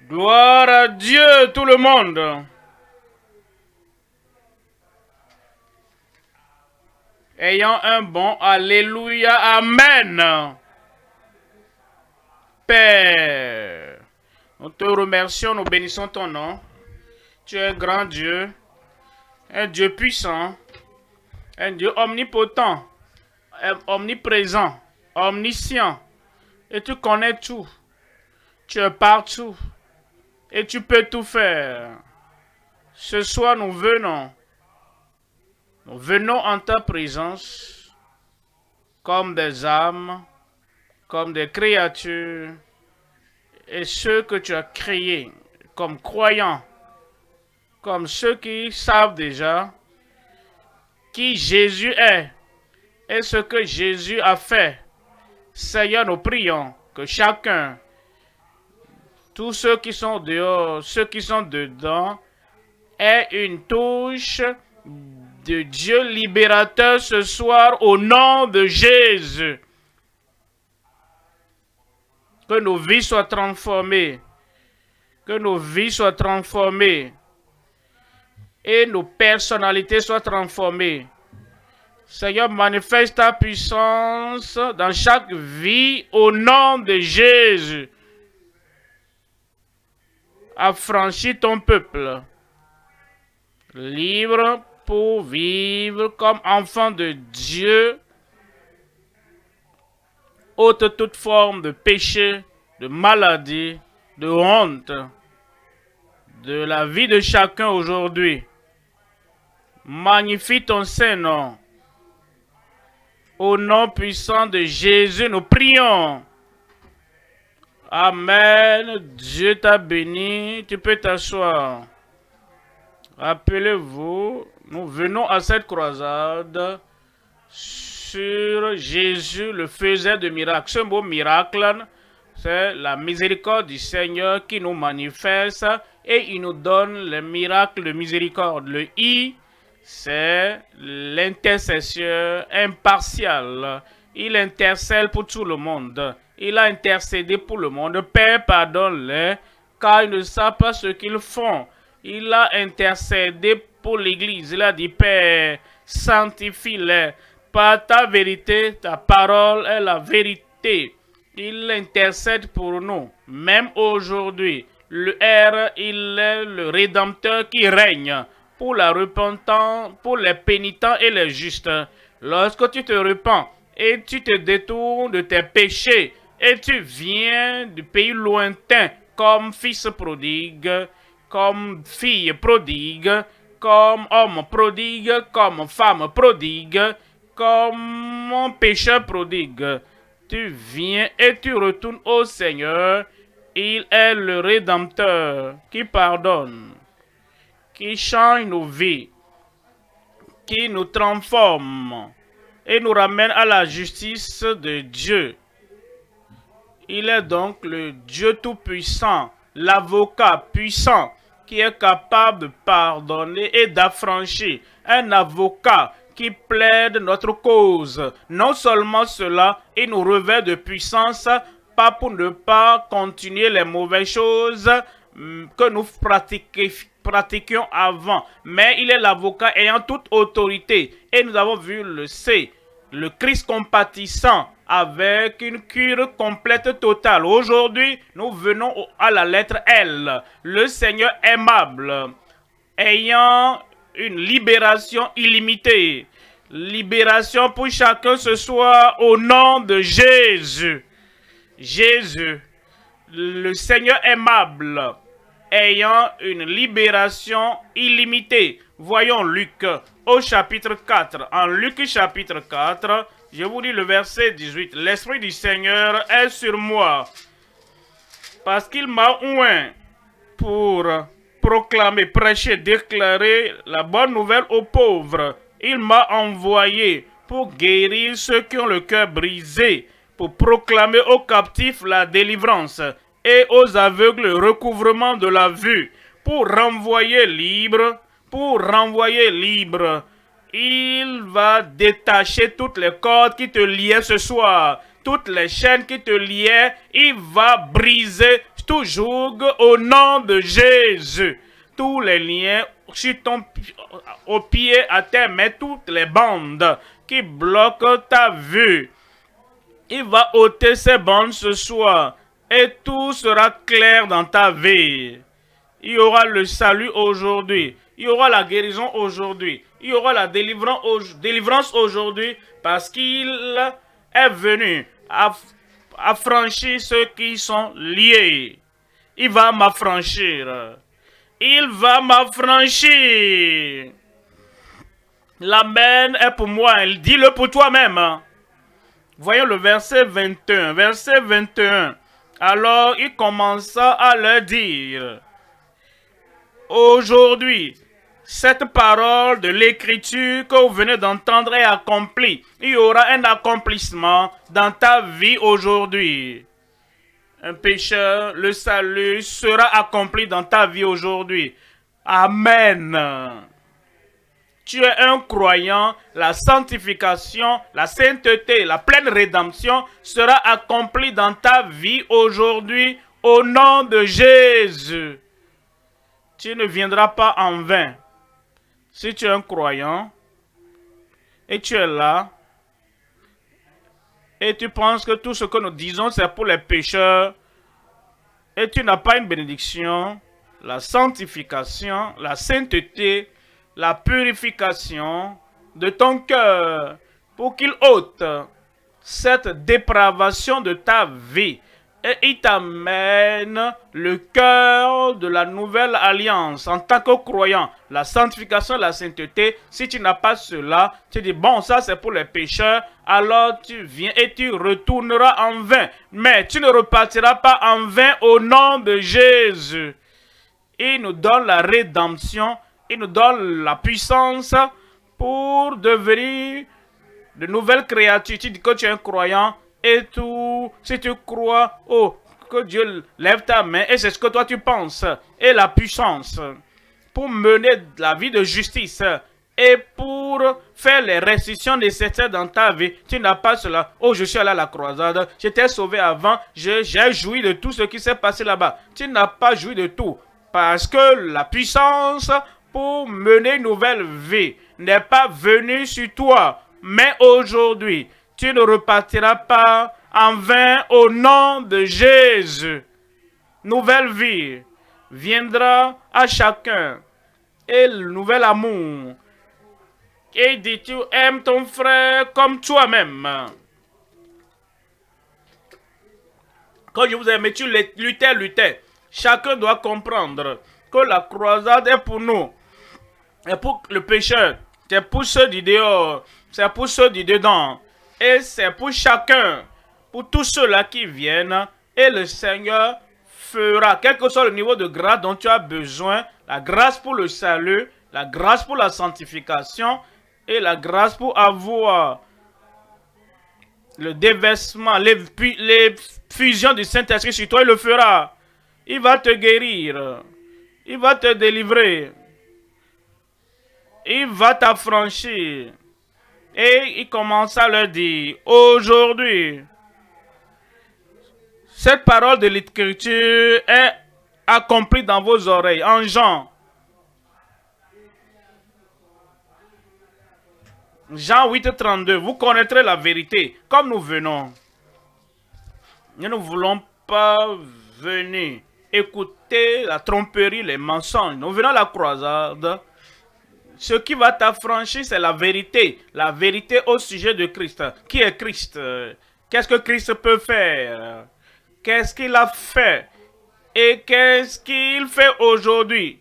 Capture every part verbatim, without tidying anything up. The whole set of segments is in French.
Gloire à Dieu, tout le monde. Ayant un bon Alléluia, Amen. Père, nous te remercions, nous bénissons ton nom. Tu es grand Dieu, un Dieu puissant, un Dieu omnipotent, omniprésent, omniscient. Et tu connais tout. Tu es partout. Et tu peux tout faire. Ce soir, nous venons. Nous venons en ta présence comme des âmes, comme des créatures, et ceux que tu as créés comme croyants, comme ceux qui savent déjà qui Jésus est et ce que Jésus a fait. Seigneur, nous prions que chacun, tous ceux qui sont dehors, ceux qui sont dedans, aient une touche de Dieu libérateur ce soir au nom de Jésus. Que nos vies soient transformées. Que nos vies soient transformées. Et nos personnalités soient transformées. Seigneur, manifeste ta puissance dans chaque vie au nom de Jésus. Affranchis ton peuple. Libre pour vivre comme enfant de Dieu. Ôte toute forme de péché, de maladie, de honte de la vie de chacun aujourd'hui. Magnifie ton Saint-Nom. Au nom puissant de Jésus, nous prions. Amen. Dieu t'a béni. Tu peux t'asseoir. Rappelez-vous, nous venons à cette croisade sur Jésus, le faiseur de miracles. Ce mot miracle, c'est la miséricorde du Seigneur qui nous manifeste et il nous donne les miracles de miséricorde. Le I, c'est l'intercesseur impartial. Il intercède pour tout le monde. Il a intercédé pour le monde. Père, pardonne-les, car ils ne savent pas ce qu'ils font. Il a intercédé pour l'Église. Il a dit, Père, sanctifie-les. Par ta vérité, ta parole est la vérité. Il intercède pour nous. Même aujourd'hui, le R, il est le Rédempteur qui règne pour la repentance, pour les pénitents et les justes. Lorsque tu te repens et tu te détournes de tes péchés et tu viens du pays lointain comme fils prodigue, comme fille prodigue, comme homme prodigue, comme femme prodigue, comme pécheur prodigue, tu viens et tu retournes au Seigneur. Il est le Rédempteur qui pardonne, qui change nos vies, qui nous transforme et nous ramène à la justice de Dieu. Il est donc le Dieu tout-puissant, l'avocat puissant qui est capable de pardonner et d'affranchir. Un avocat qui plaide notre cause. Non seulement cela, il nous revêt de puissance, pas pour ne pas continuer les mauvaises choses que nous pratiquions avant. Mais il est l'avocat ayant toute autorité. Et nous avons vu le C, le Christ compatissant, avec une cure complète totale. Aujourd'hui, nous venons à la lettre L. Le Seigneur aimable, ayant une libération illimitée. Libération pour chacun ce soir au nom de Jésus. Jésus, le Seigneur aimable, ayant une libération illimitée. Voyons Luc au chapitre quatre. En Luc chapitre quatre, je vous lis le verset dix-huit. L'Esprit du Seigneur est sur moi, parce qu'il m'a oint pour proclamer, prêcher, déclarer la bonne nouvelle aux pauvres. Il m'a envoyé pour guérir ceux qui ont le cœur brisé, pour proclamer aux captifs la délivrance et aux aveugles le recouvrement de la vue, pour renvoyer libre, pour renvoyer libre. Il va détacher toutes les cordes qui te liaient ce soir, toutes les chaînes qui te liaient, il va briser tout joug au nom de Jésus. Tous les liens sur ton, au pied, à terre, mais toutes les bandes qui bloquent ta vue. Il va ôter ces bandes ce soir et tout sera clair dans ta vie. Il y aura le salut aujourd'hui. Il y aura la guérison aujourd'hui. Il y aura la délivrance aujourd'hui parce qu'il est venu affranchir ceux qui sont liés. Il va m'affranchir. Il va m'affranchir. L'amen est pour moi. Dis-le pour toi-même. Voyons le verset vingt et un. Verset vingt et un. Alors il commença à leur dire: aujourd'hui, cette parole de l'écriture que vous venez d'entendre est accomplie. Il y aura un accomplissement dans ta vie aujourd'hui. Un pécheur, le salut sera accompli dans ta vie aujourd'hui. Amen. Tu es un croyant, la sanctification, la sainteté, la pleine rédemption sera accomplie dans ta vie aujourd'hui au nom de Jésus. Tu ne viendras pas en vain. Si tu es un croyant et tu es là et tu penses que tout ce que nous disons c'est pour les pécheurs et tu n'as pas une bénédiction, la sanctification, la sainteté, la purification de ton cœur pour qu'il ôte cette dépravation de ta vie et il t'amène le cœur de la nouvelle alliance en tant que croyant, la sanctification, la sainteté. Si tu n'as pas cela, tu dis bon, ça c'est pour les pécheurs, alors tu viens et tu retourneras en vain, mais tu ne repartiras pas en vain au nom de Jésus. Il nous donne la rédemption. Il nous donne la puissance pour devenir de nouvelles créatures. Tu dis que tu es un croyant et tout. Si tu crois, oh, que Dieu lève ta main et c'est ce que toi tu penses. Et la puissance pour mener la vie de justice et pour faire les restrictions nécessaires dans ta vie. Tu n'as pas cela. Oh, je suis allé à la croisade. J'étais sauvé avant. J'ai joui de tout ce qui s'est passé là-bas. Tu n'as pas joui de tout. Parce que la puissance pour mener une nouvelle vie n'est pas venue sur toi, mais aujourd'hui, tu ne repartiras pas en vain au nom de Jésus. Nouvelle vie viendra à chacun et le nouvel amour. Et dit, tu aimes ton frère comme toi-même. Quand je vous aime, tu luttais, luttais. Chacun doit comprendre que la croisade est pour nous. Et pour le pécheur, c'est pour ceux du dehors, c'est pour ceux du dedans. Et c'est pour chacun, pour tous ceux-là qui viennent. Et le Seigneur fera, quel que soit le niveau de grâce dont tu as besoin, la grâce pour le salut, la grâce pour la sanctification et la grâce pour avoir le déversement, les, les fusions du Saint-Esprit sur toi, il le fera. Il va te guérir, il va te délivrer. Il va t'affranchir. Et il commence à leur dire, aujourd'hui, cette parole de l'écriture est accomplie dans vos oreilles. En Jean. Jean huit, trente-deux. Vous connaîtrez la vérité. Comme nous venons. Nous ne voulons pas venir écouter la tromperie, les mensonges. Nous venons à la croisade. Ce qui va t'affranchir, c'est la vérité. La vérité au sujet de Christ. Qui est Christ? Qu'est-ce que Christ peut faire? Qu'est-ce qu'il a fait? Et qu'est-ce qu'il fait aujourd'hui?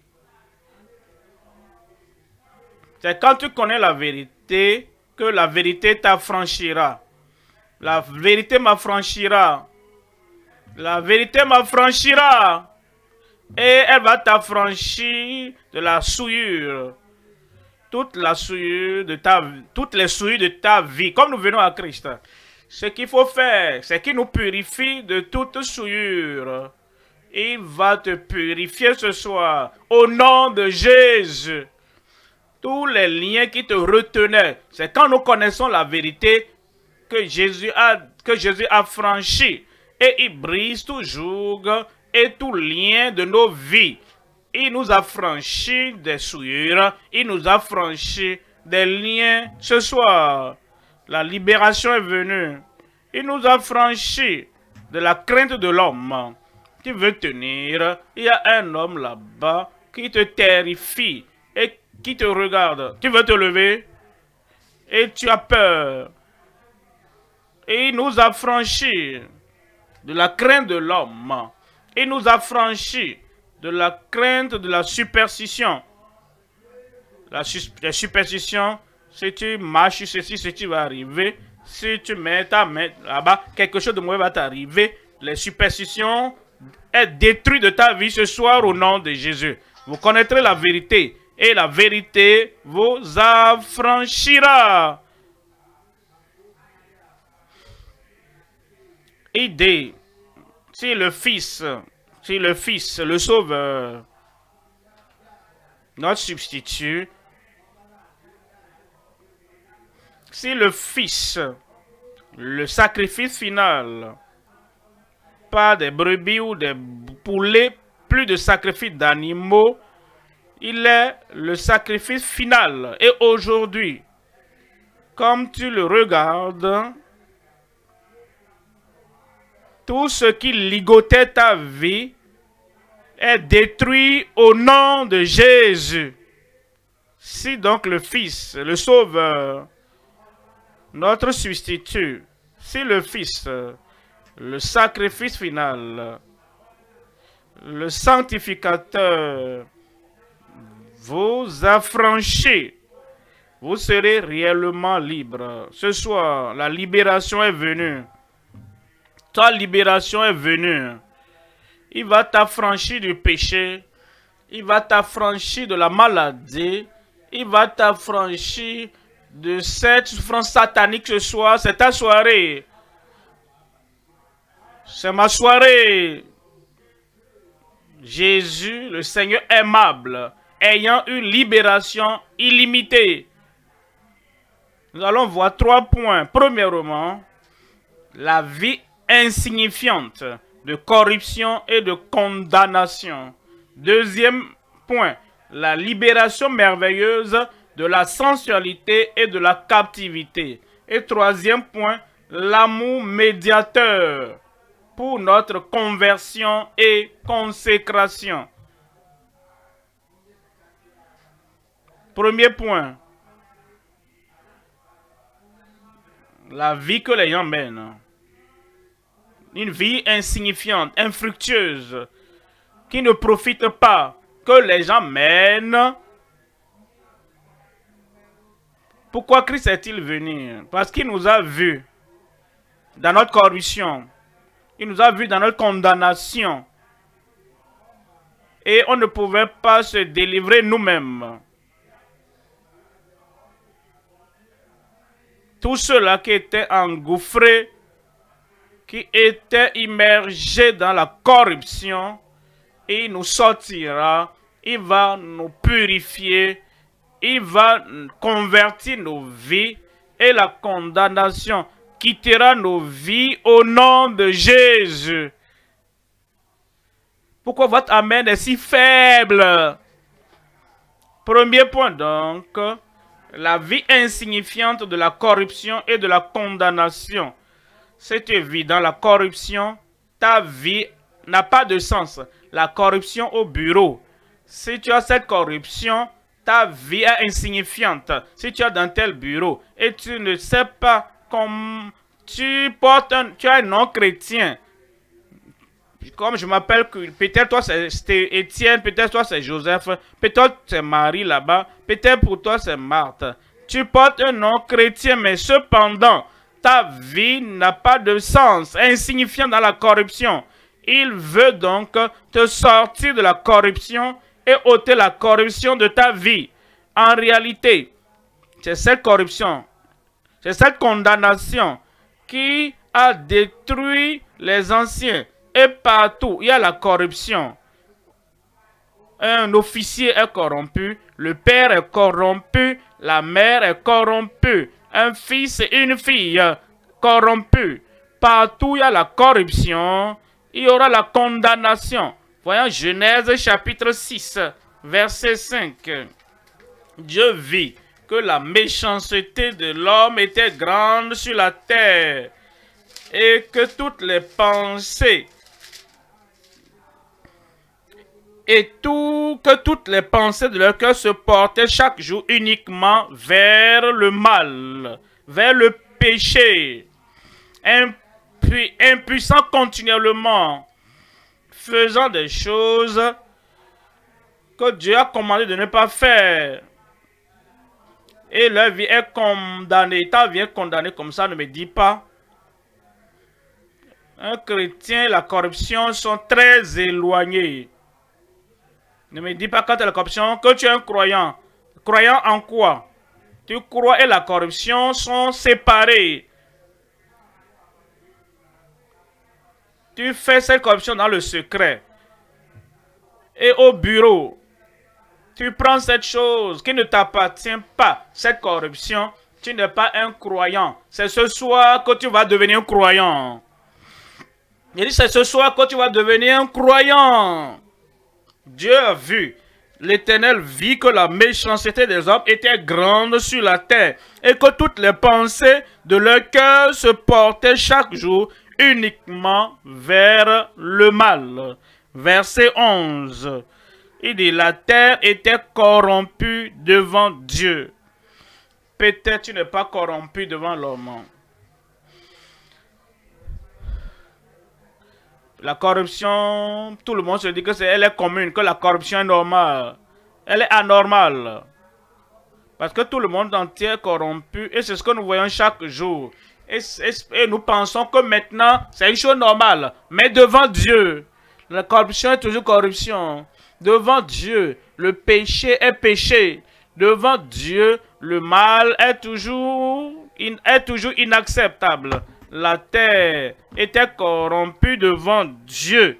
C'est quand tu connais la vérité que la vérité t'affranchira. La vérité m'affranchira. La vérité m'affranchira. Et elle va t'affranchir de la souillure. Toute la souillure de ta vie, toutes les souillures de ta vie, comme nous venons à Christ. Ce qu'il faut faire, c'est qu'il nous purifie de toute souillure. Il va te purifier ce soir, au nom de Jésus. Tous les liens qui te retenaient, c'est quand nous connaissons la vérité que Jésus a, que Jésus a franchi. et il brise tout joug et tout lien de nos vies. Il nous a franchi des souillures, il nous a franchi des liens. Ce soir, la libération est venue. Il nous a franchi de la crainte de l'homme qui veut tenir. Il y a un homme là-bas qui te terrifie et qui te regarde. Tu veux te lever et tu as peur. Et il nous a franchi de la crainte de l'homme. Il nous a franchi de la crainte de la superstition. La, la superstition, si tu marches sur ceci, ce qui va arriver. Si tu mets ta main là-bas, quelque chose de mauvais va t'arriver. Les superstitions est détruite de ta vie ce soir au nom de Jésus. Vous connaîtrez la vérité et la vérité vous affranchira. Idée, si le Fils, si le Fils, le Sauveur, notre substitut, si le Fils, le sacrifice final, pas des brebis ou des poulets, plus de sacrifice d'animaux, il est le sacrifice final. Et aujourd'hui, comme tu le regardes, tout ce qui ligotait ta vie est détruit au nom de Jésus. Si donc le Fils, le Sauveur, notre substitut, si le Fils, le sacrifice final, le sanctificateur, vous affranchit, vous serez réellement libre. Ce soir, la libération est venue. Ta libération est venue. Il va t'affranchir du péché. Il va t'affranchir de la maladie. Il va t'affranchir de cette souffrance satanique ce soir. C'est ta soirée. C'est ma soirée. Jésus, le Seigneur aimable, ayant une libération illimitée. Nous allons voir trois points. Premièrement, la vie insignifiante de corruption et de condamnation. Deuxième point, la libération merveilleuse de la sensualité et de la captivité. Et troisième point, l'amour médiateur pour notre conversion et consécration. Premier point, la vie que les gens mènent. Une vie insignifiante, infructueuse, qui ne profite pas, que les gens mènent. Pourquoi Christ est-il venu? Parce qu'il nous a vus dans notre corruption. Il nous a vus dans notre condamnation. Et on ne pouvait pas se délivrer nous-mêmes. Tous ceux-là qui étaient engouffrés, qui étaient immergés dans la corruption, il nous sortira, il va nous purifier, il va convertir nos vies et la condamnation quittera nos vies au nom de Jésus. Pourquoi votre amen est si faible? Premier point donc, la vie insignifiante de la corruption et de la condamnation. C'est évident, la corruption, ta vie n'a pas de sens. La corruption au bureau. Si tu as cette corruption, ta vie est insignifiante. Si tu es dans tel bureau et tu ne sais pas comment tu portes un, tu as un nom chrétien. Comme je m'appelle, peut-être toi c'est Étienne, peut-être toi c'est Joseph, peut-être c'est Marie là-bas, peut-être pour toi c'est Marthe. Tu portes un nom chrétien, mais cependant, ta vie n'a pas de sens, insignifiant dans la corruption. Il veut donc te sortir de la corruption et ôter la corruption de ta vie. En réalité, c'est cette corruption, c'est cette condamnation qui a détruit les anciens. Et partout, il y a la corruption. Un officier est corrompu, le père est corrompu, la mère est corrompue, un fils et une fille corrompus. Partout où il y a la corruption, il y aura la condamnation. Voyons Genèse chapitre six, verset cinq. Dieu vit que la méchanceté de l'homme était grande sur la terre et que toutes les pensées et tout, que toutes les pensées de leur cœur se portaient chaque jour uniquement vers le mal, vers le péché, Impu, impuissant continuellement, faisant des choses que Dieu a commandé de ne pas faire. Et leur vie est condamnée. Ta vie est condamnée comme ça, ne me dis pas. Un chrétien et la corruption sont très éloignés. Ne me dis pas quand tu as la corruption que tu es un croyant. Croyant en quoi? Tu crois et la corruption sont séparés. Tu fais cette corruption dans le secret. Et au bureau, tu prends cette chose qui ne t'appartient pas, cette corruption. Tu n'es pas un croyant. C'est ce soir que tu vas devenir un croyant. Il dit, c'est ce soir que tu vas devenir un croyant. Dieu a vu, l'Éternel vit que la méchanceté des hommes était grande sur la terre et que toutes les pensées de leur cœur se portaient chaque jour uniquement vers le mal. Verset onze. Il dit, la terre était corrompue devant Dieu. Peut-être tu n'es pas corrompu devant l'homme. La corruption, tout le monde se dit que c'est elle est commune, que la corruption est normale. Elle est anormale. Parce que tout le monde entier est corrompu et c'est ce que nous voyons chaque jour. Et, et, et nous pensons que maintenant, c'est une chose normale. Mais devant Dieu, la corruption est toujours corruption. Devant Dieu, le péché est péché. Devant Dieu, le mal est toujours, in, est toujours inacceptable. La terre était corrompue devant Dieu.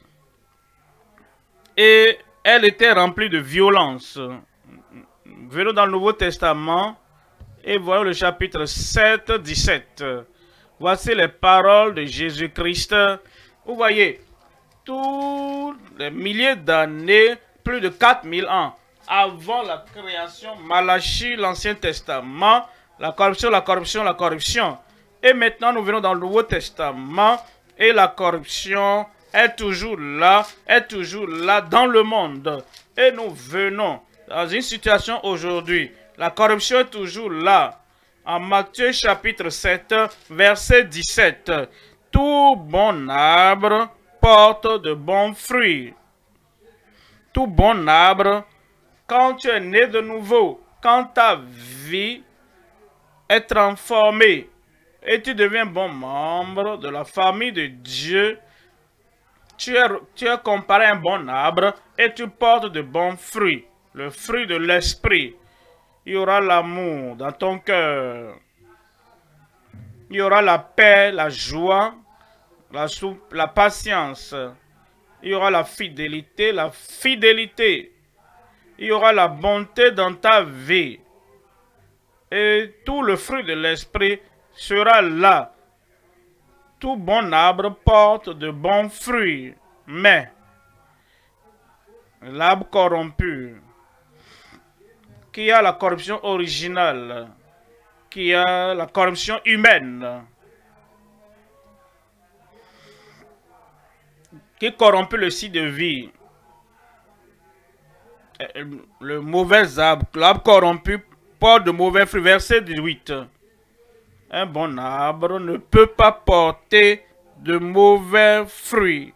Et elle était remplie de violence. Venons dans le Nouveau Testament et voyons le chapitre sept, dix-sept. Voici les paroles de Jésus-Christ. Vous voyez, tous les milliers d'années, plus de quatre mille ans, avant la création, Malachie, l'Ancien Testament, la corruption, la corruption, la corruption. Et maintenant, nous venons dans le Nouveau Testament et la corruption est toujours là, est toujours là dans le monde. Et nous venons dans une situation aujourd'hui. La corruption est toujours là. En Matthieu chapitre sept, verset dix-sept. Tout bon arbre porte de bons fruits. Tout bon arbre, quand tu es né de nouveau, quand ta vie est transformée, et tu deviens bon membre de la famille de Dieu, tu es, tu es comparé à un bon arbre et tu portes de bons fruits, le fruit de l'esprit. Il y aura l'amour dans ton cœur. Il y aura la paix, la joie, la, la patience. Il y aura la fidélité, la fidélité. Il y aura la bonté dans ta vie. Et tout le fruit de l'esprit sera là. Tout bon arbre porte de bons fruits, mais l'arbre corrompu, qui a la corruption originale, qui a la corruption humaine, qui corrompt le cycle de vie, le mauvais arbre, l'arbre corrompu porte de mauvais fruits. Verset dix-huit. Un bon arbre ne peut pas porter de mauvais fruits.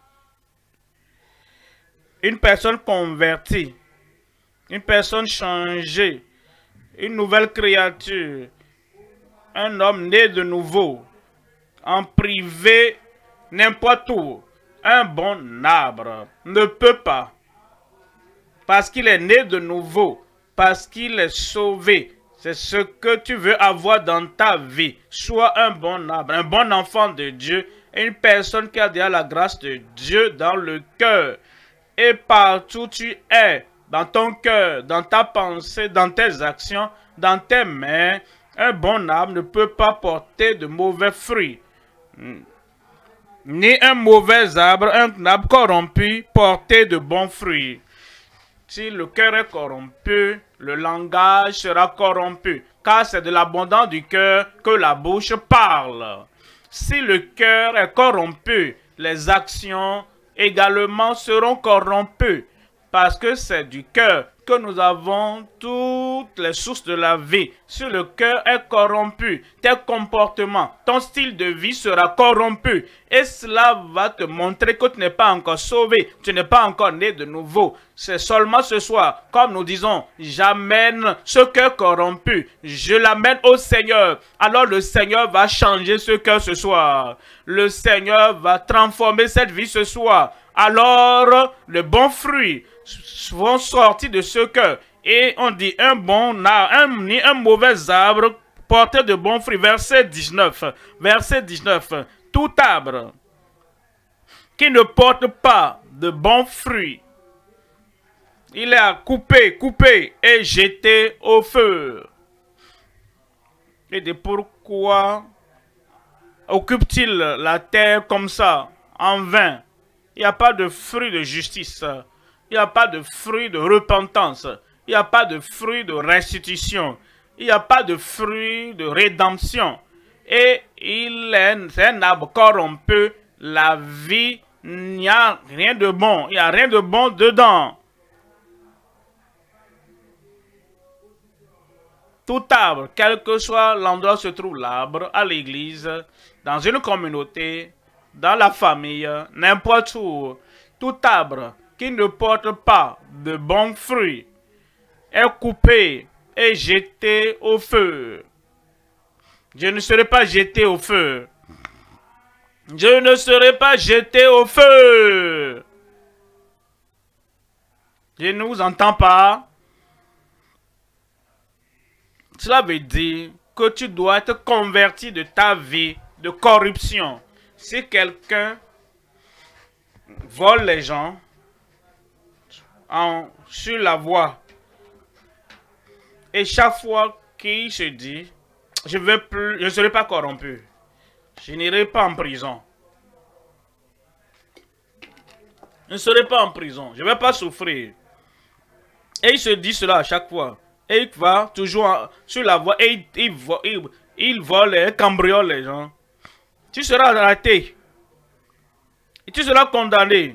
Une personne convertie, une personne changée, une nouvelle créature, un homme né de nouveau, en privé, n'importe où, un bon arbre ne peut pas, parce qu'il est né de nouveau, parce qu'il est sauvé. C'est ce que tu veux avoir dans ta vie. Sois un bon arbre, un bon enfant de Dieu, une personne qui a déjà la grâce de Dieu dans le cœur. Et partout tu es, dans ton cœur, dans ta pensée, dans tes actions, dans tes mains, un bon arbre ne peut pas porter de mauvais fruits. ni un mauvais arbre, un arbre corrompu, porter de bons fruits. Si le cœur est corrompu, le langage sera corrompu, car c'est de l'abondance du cœur que la bouche parle. Si le cœur est corrompu, les actions également seront corrompues, parce que c'est du cœur que nous avons toutes les sources de la vie. Si le cœur est corrompu, tes comportements, ton style de vie sera corrompu. Et cela va te montrer que tu n'es pas encore sauvé, tu n'es pas encore né de nouveau. C'est seulement ce soir, comme nous disons, j'amène ce cœur corrompu, je l'amène au Seigneur. Alors le Seigneur va changer ce cœur ce soir. Le Seigneur va transformer cette vie ce soir. Alors, le bon fruit vont sortir de ce cœur. Et on dit un bon arbre, un, ni un mauvais arbre porter de bons fruits. Verset dix-neuf. Verset dix-neuf. Tout arbre qui ne porte pas de bons fruits, il est à couper, couper et jeter au feu. Et de pourquoi occupe-t-il la terre comme ça, en vain? Il n'y a pas de fruit de justice. Il n'y a pas de fruit de repentance. Il n'y a pas de fruit de restitution. Il n'y a pas de fruit de rédemption. Et il est, c'est un arbre corrompu. La vie, il n'y a rien de bon. Il n'y a rien de bon dedans. Tout arbre, quel que soit l'endroit où se trouve l'arbre, à l'église, dans une communauté, dans la famille, n'importe où, tout arbre qui ne porte pas de bons fruits est coupé et jeté au feu. Je ne serai pas jeté au feu. Je ne serai pas jeté au feu. Je ne vous entends pas. Cela veut dire que tu dois être converti de ta vie de corruption. Si quelqu'un vole les gens en, sur la voie, et chaque fois qu'il se dit, je ne plus, je ne serai pas corrompu, je n'irai pas en prison, je ne serai pas en prison, je ne vais pas souffrir. Et il se dit cela à chaque fois. Et il va toujours sur la voie et il, il, il, il vole et cambriole les gens. Tu seras arrêté. Et tu seras condamné.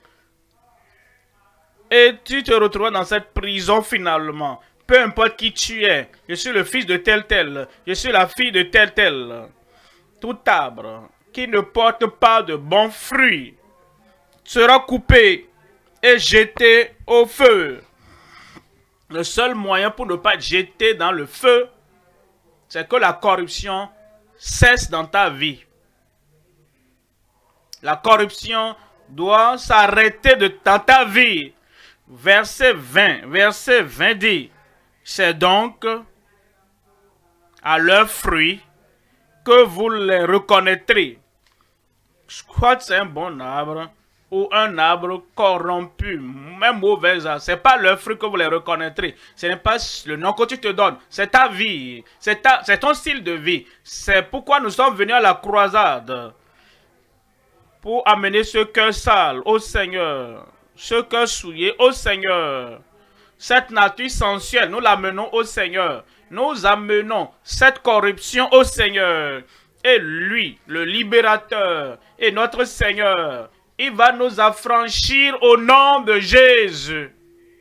Et tu te retrouveras dans cette prison finalement. Peu importe qui tu es. Je suis le fils de tel tel. Je suis la fille de tel tel. Tout arbre qui ne porte pas de bons fruits sera coupé et jeté au feu. Le seul moyen pour ne pas être jeté dans le feu, c'est que la corruption cesse dans ta vie. La corruption doit s'arrêter dans ta vie. Verset vingt, verset vingt dit, c'est donc à leurs fruits que vous les reconnaîtrez. Je crois que c'est un bon arbre ou un arbre corrompu, un mauvais arbre. Ce n'est pas leur fruit que vous les reconnaîtrez. Ce n'est pas le nom que tu te donnes. C'est ta vie. C'est ton style de vie. C'est pourquoi nous sommes venus à la croisade. Pour amener ce cœur sale au Seigneur. Ce cœur souillé au Seigneur. Cette nature sensuelle, nous l'amenons au Seigneur. Nous amenons cette corruption au Seigneur. Et lui, le libérateur, et notre Seigneur, il va nous affranchir au nom de Jésus.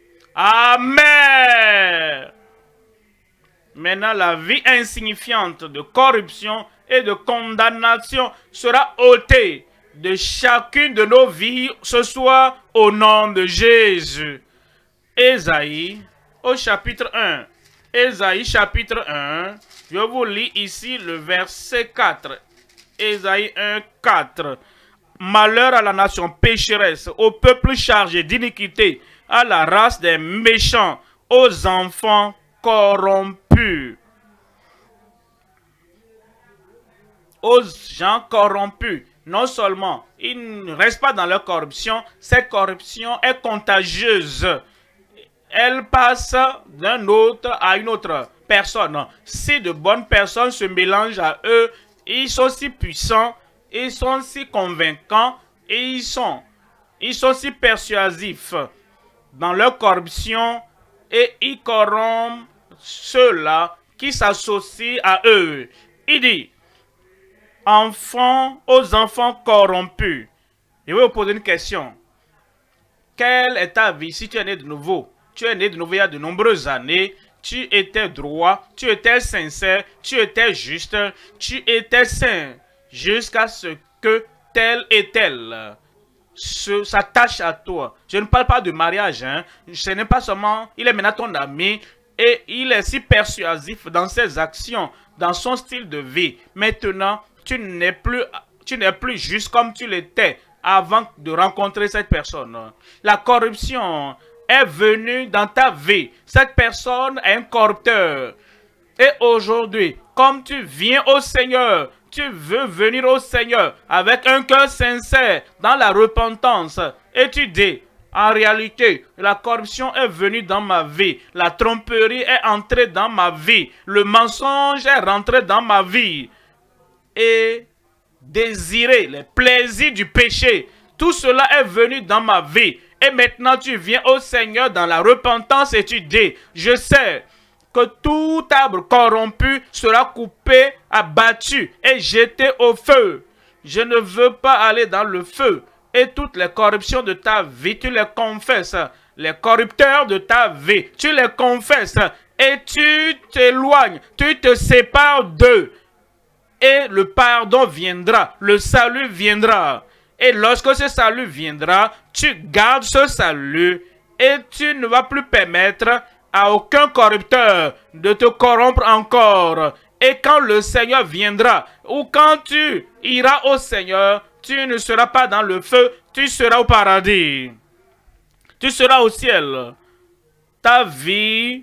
Amen. Maintenant, la vie insignifiante de corruption et de condamnation sera ôtée de chacune de nos vies ce soir au nom de Jésus. Ésaïe, au chapitre un. Ésaïe, chapitre un. Je vous lis ici le verset quatre. Ésaïe un, quatre. Malheur à la nation pécheresse, au peuple chargé d'iniquité, à la race des méchants, aux enfants corrompus. Aux gens corrompus. Non seulement ils ne restent pas dans leur corruption, cette corruption est contagieuse. Elle passe d'un autre à une autre personne. Si de bonnes personnes se mélangent à eux, ils sont si puissants Ils sont si convaincants et ils sont, ils sont si persuasifs dans leur corruption et ils corrompent ceux-là qui s'associent à eux. Il dit, enfants aux enfants corrompus. Je vais vous poser une question. Quelle est ta vie si tu es né de nouveau? Tu es né de nouveau il y a de nombreuses années. Tu étais droit, tu étais sincère, tu étais juste, tu étais saint. Jusqu'à ce que tel et tel s'attache à toi. Je ne parle pas de mariage. Hein. Ce n'est pas seulement, il est maintenant ton ami et il est si persuasif dans ses actions, dans son style de vie. Maintenant, tu n'es plus, tu n'es plus juste comme tu l'étais avant de rencontrer cette personne. La corruption est venue dans ta vie. Cette personne est un corrupteur. Et aujourd'hui, comme tu viens au Seigneur, tu veux venir au Seigneur avec un cœur sincère dans la repentance. Et tu dis, en réalité, la corruption est venue dans ma vie. La tromperie est entrée dans ma vie. Le mensonge est rentré dans ma vie. Et désirer les plaisirs du péché, tout cela est venu dans ma vie. Et maintenant tu viens au Seigneur dans la repentance et tu dis, je sais que tout arbre corrompu sera coupé, abattu et jeté au feu. Je ne veux pas aller dans le feu. Et toutes les corruptions de ta vie, tu les confesses. Les corrupteurs de ta vie, tu les confesses. Et tu t'éloignes, tu te sépares d'eux. Et le pardon viendra, le salut viendra. Et lorsque ce salut viendra, tu gardes ce salut et tu ne vas plus permettre à aucun corrupteur de te corrompre encore. Et quand le Seigneur viendra, ou quand tu iras au Seigneur, tu ne seras pas dans le feu, tu seras au paradis. Tu seras au ciel. Ta vie,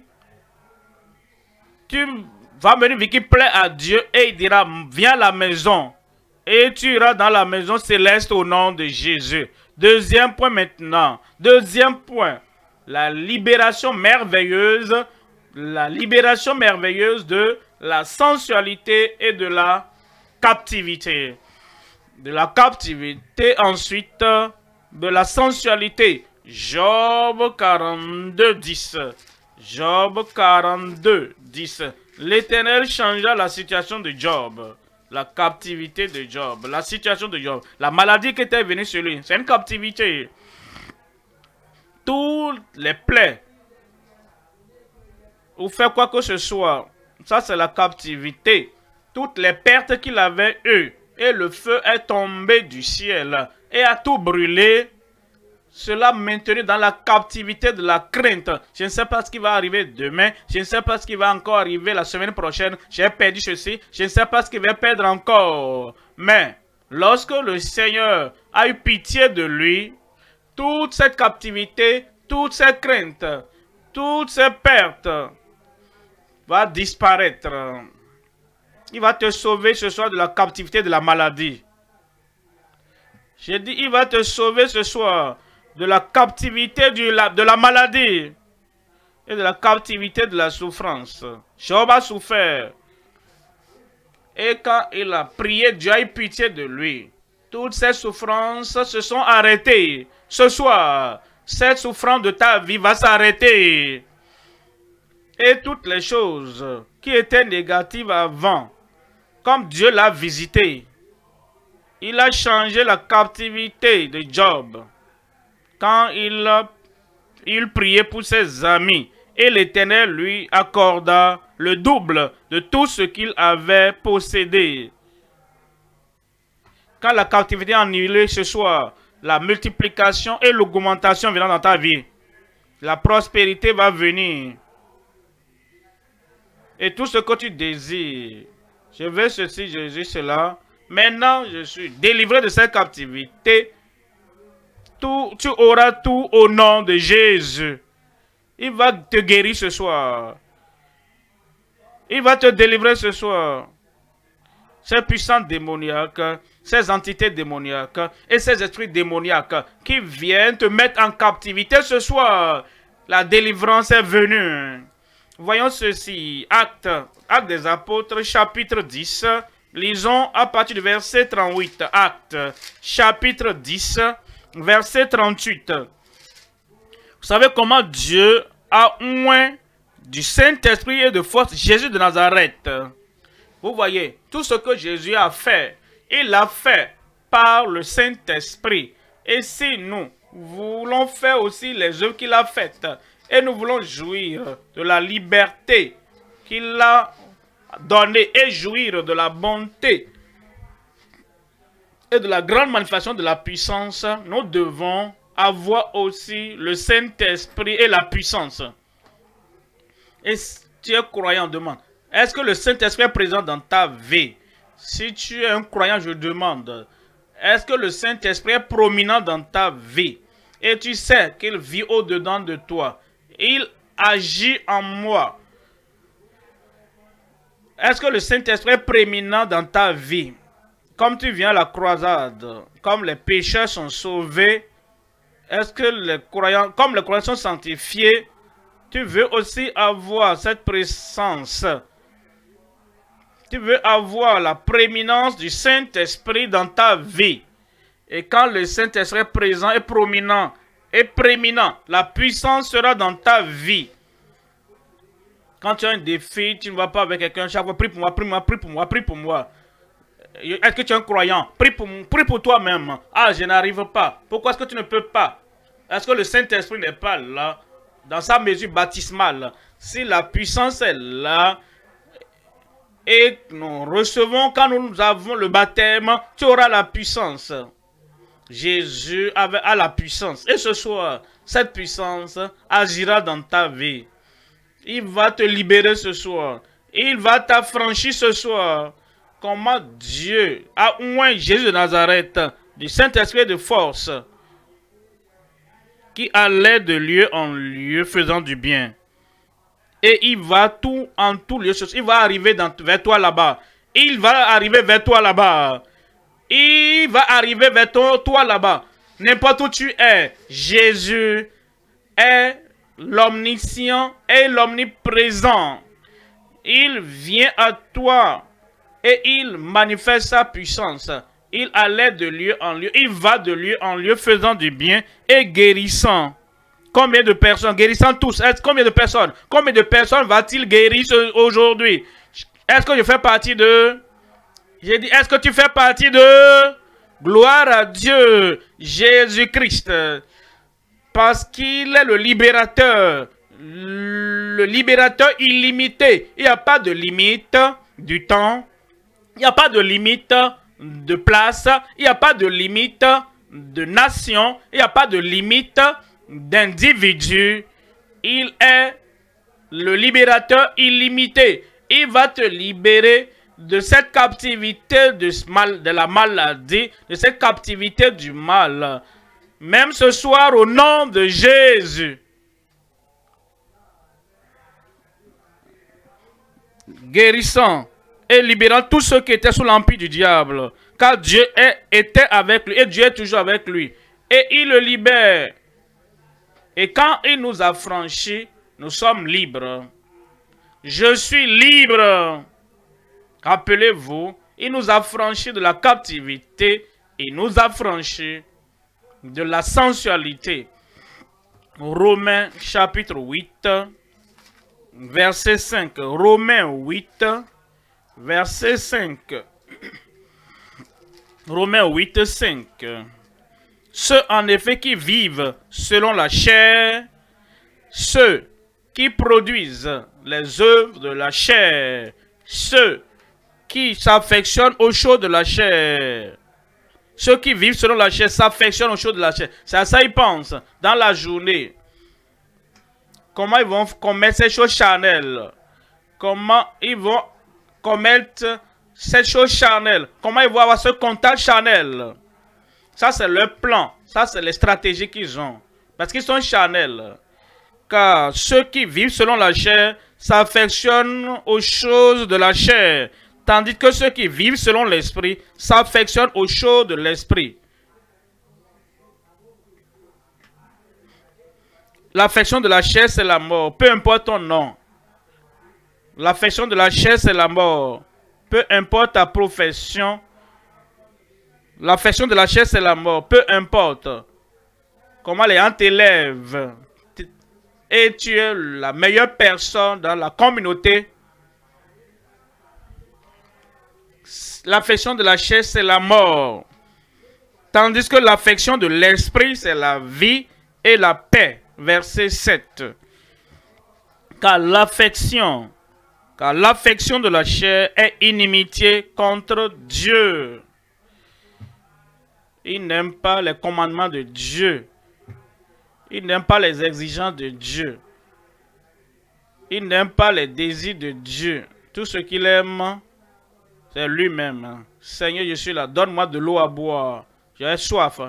tu vas mener une vie qui plaît à Dieu et il dira, viens à la maison. Et tu iras dans la maison céleste au nom de Jésus. Deuxième point maintenant. Deuxième point. La libération merveilleuse. La libération merveilleuse de la sensualité et de la captivité. De la captivité, ensuite de la sensualité. Job quarante-deux, dix. Job quarante-deux, dix. L'Éternel changea la situation de Job. La captivité de Job. La situation de Job. La maladie qui était venue sur lui. C'est une captivité. Toutes les plaies. Ou faire quoi que ce soit. Ça, c'est la captivité. Toutes les pertes qu'il avait eues. Et le feu est tombé du ciel. Et a tout brûlé. Cela maintenu dans la captivité de la crainte. Je ne sais pas ce qui va arriver demain. Je ne sais pas ce qui va encore arriver la semaine prochaine. J'ai perdu ceci. Je ne sais pas ce qu'il va perdre encore. Mais lorsque le Seigneur a eu pitié de lui, toute cette captivité, toutes ces craintes, toutes ces pertes va disparaître. Il va te sauver ce soir de la captivité de la maladie. J'ai dit, il va te sauver ce soir de la captivité du, la, de la maladie et de la captivité de la souffrance. Job a souffert. Et quand il a prié, Dieu a eu pitié de lui. Toutes ces souffrances se sont arrêtées. Ce soir, cette souffrance de ta vie va s'arrêter. Et toutes les choses qui étaient négatives avant, comme Dieu l'a visité, il a changé la captivité de Job. Quand il, il priait pour ses amis, et l'Éternel lui accorda le double de tout ce qu'il avait possédé. Quand la captivité est annulée ce soir, la multiplication et l'augmentation viendront dans ta vie. La prospérité va venir. Et tout ce que tu désires, je veux ceci, je veux cela. Maintenant, je suis délivré de cette captivité. Tout, tu auras tout au nom de Jésus. Il va te guérir ce soir. Il va te délivrer ce soir. Ces puissances démoniaques, ces entités démoniaques et ces esprits démoniaques qui viennent te mettre en captivité ce soir. La délivrance est venue. Voyons ceci. Acte, Acte des Apôtres, chapitre dix. Lisons à partir du verset trente-huit, Actes, chapitre dix, verset trente-huit. Vous savez comment Dieu a oint du Saint-Esprit et de force Jésus de Nazareth. Vous voyez, tout ce que Jésus a fait, il l'a fait par le Saint-Esprit. Et si nous voulons faire aussi les œuvres qu'il a faites, et nous voulons jouir de la liberté qu'il a donnée et jouir de la bonté et de la grande manifestation de la puissance, nous devons avoir aussi le Saint-Esprit et la puissance. Et si tu es croyant, demande, est-ce que le Saint-Esprit est présent dans ta vie? Si tu es un croyant, je demande, est-ce que le Saint-Esprit est prominent dans ta vie? Et tu sais qu'il vit au-dedans de toi. Il agit en moi. Est-ce que le Saint-Esprit est prééminent dans ta vie? Comme tu viens à la croisade, comme les pécheurs sont sauvés, est-ce que les croyants, comme les croyants sont sanctifiés, tu veux aussi avoir cette présence? Tu veux avoir la prééminence du Saint-Esprit dans ta vie. Et quand le Saint-Esprit est présent et prominent et prééminent, la puissance sera dans ta vie. Quand tu as un défi, tu ne vas pas avec quelqu'un chaque fois, prie pour moi, prie pour moi, prie pour moi, prie pour moi. Est-ce que tu es un croyant? Prie pour, prie pour toi-même. Ah, je n'arrive pas. Pourquoi est-ce que tu ne peux pas? Est-ce que le Saint-Esprit n'est pas là, dans sa mesure baptismale? Si la puissance est là, et nous recevons, quand nous avons le baptême, tu auras la puissance. Jésus avait, a la puissance. Et ce soir, cette puissance agira dans ta vie. Il va te libérer ce soir. Il va t'affranchir ce soir. Comment Dieu a oint Jésus de Nazareth du Saint-Esprit de force qui allait de lieu en lieu faisant du bien. Et il va tout en tout lieu. Il va arriver dans, vers toi là-bas. Il va arriver vers toi là-bas. Il va arriver vers toi, toi là-bas. N'importe où tu es, Jésus est l'omniscient et l'omniprésent. Il vient à toi et il manifeste sa puissance. Il allait de lieu en lieu. Il va de lieu en lieu faisant du bien et guérissant. Combien de personnes? Guérissant tous. Est-ce combien de personnes? Combien de personnes va-t-il guérir aujourd'hui? Est-ce que je fais partie de... J'ai dit, est-ce que tu fais partie de... Gloire à Dieu, Jésus-Christ. Parce qu'il est le libérateur. Le libérateur illimité. Il n'y a pas de limite du temps. Il n'y a pas de limite de place. Il n'y a pas de limite de nation. Il n'y a pas de limite d'individu. Il est le libérateur illimité. Il va te libérer de cette captivité de, mal, de la maladie, de cette captivité du mal. Même ce soir, au nom de Jésus. Guérissant et libérant tous ceux qui étaient sous l'empire du diable. Car Dieu est, était avec lui et Dieu est toujours avec lui. Et il le libère. Et quand il nous a franchis, nous sommes libres. Je suis libre. Rappelez-vous, il nous a franchis de la captivité. Il nous a franchis de la sensualité. Romains chapitre huit, verset cinq. Romains huit, verset cinq. Romains huit, cinq. Ceux en effet qui vivent selon la chair, ceux qui produisent les œuvres de la chair, ceux qui s'affectionnent aux choses de la chair. Ceux qui vivent selon la chair s'affectionnent aux choses de la chair. C'est à ça qu'ils pensent dans la journée. Comment ils vont commettre ces choses charnelles. Comment ils vont commettre ces choses charnelles. Comment ils vont avoir ce contact charnel. Ça, c'est leur plan. Ça, c'est les stratégies qu'ils ont. Parce qu'ils sont charnels. Car ceux qui vivent selon la chair s'affectionnent aux choses de la chair. Tandis que ceux qui vivent selon l'esprit s'affectionnent aux choses de l'esprit. L'affection de la chair, c'est la mort. Peu importe ton nom. L'affection de la chair, c'est la mort. peu importe ta profession, l'affection de la chair, c'est la mort. Peu importe comment les gens t'élèvent et tu es la meilleure personne dans la communauté, l'affection de la chair, c'est la mort. Tandis que l'affection de l'esprit, c'est la vie et la paix. Verset sept. Car l'affection, car l'affection de la chair est inimitié contre Dieu. Il n'aime pas les commandements de Dieu. Il n'aime pas les exigences de Dieu. Il n'aime pas les désirs de Dieu. Tout ce qu'il aime, c'est lui-même. Seigneur, je suis là. Donne-moi de l'eau à boire. J'ai soif.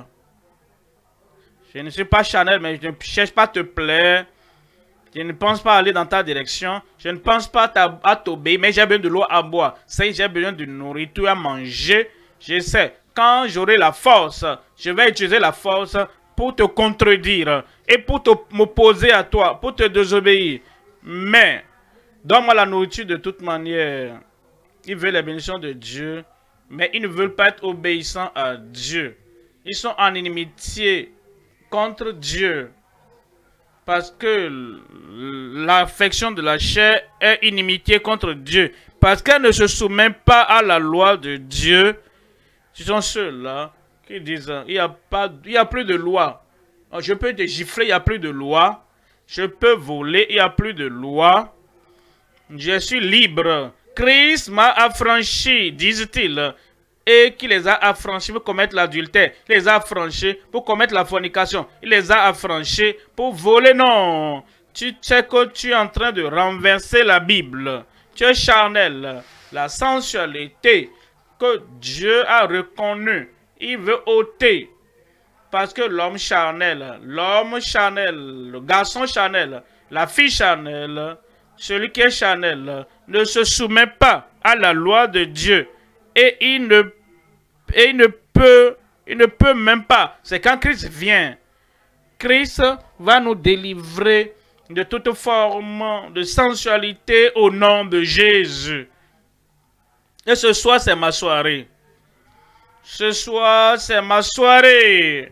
Je ne suis pas charnel, mais je ne cherche pas à te plaire. Je ne pense pas aller dans ta direction. Je ne pense pas à t'obéir, mais j'ai besoin de l'eau à boire. Seigneur, j'ai besoin de nourriture à manger. Je sais, quand j'aurai la force, je vais utiliser la force pour te contredire et pour m'opposer à toi, pour te désobéir. Mais, donne-moi la nourriture de toute manière. Ils veulent les bénédictions de Dieu, mais ils ne veulent pas être obéissants à Dieu. Ils sont en inimitié contre Dieu. Parce que l'affection de la chair est inimitié contre Dieu. Parce qu'elle ne se soumet pas à la loi de Dieu. Ce sont ceux-là qui disent, il n'y a, pas, il y a plus de loi. Je peux te gifler, il n'y a plus de loi. Je peux voler, il n'y a plus de loi. Je suis libre. Christ m'a affranchi, disent-ils. Et qui les a affranchis pour commettre l'adultère. Il les a affranchis pour commettre la fornication. Il les a affranchis pour voler. Non. Tu sais que tu es en train de renverser la Bible. Tu es charnel. La sensualité que Dieu a reconnue, il veut ôter. Parce que l'homme charnel, l'homme charnel, le garçon charnel, la fille charnelle, celui qui est charnel, ne se soumet pas à la loi de Dieu. Et il ne, et il ne peut, il ne peut même pas. C'est quand Christ vient. Christ va nous délivrer de toute forme de sensualité au nom de Jésus. Et ce soir, c'est ma soirée. Ce soir, c'est ma soirée.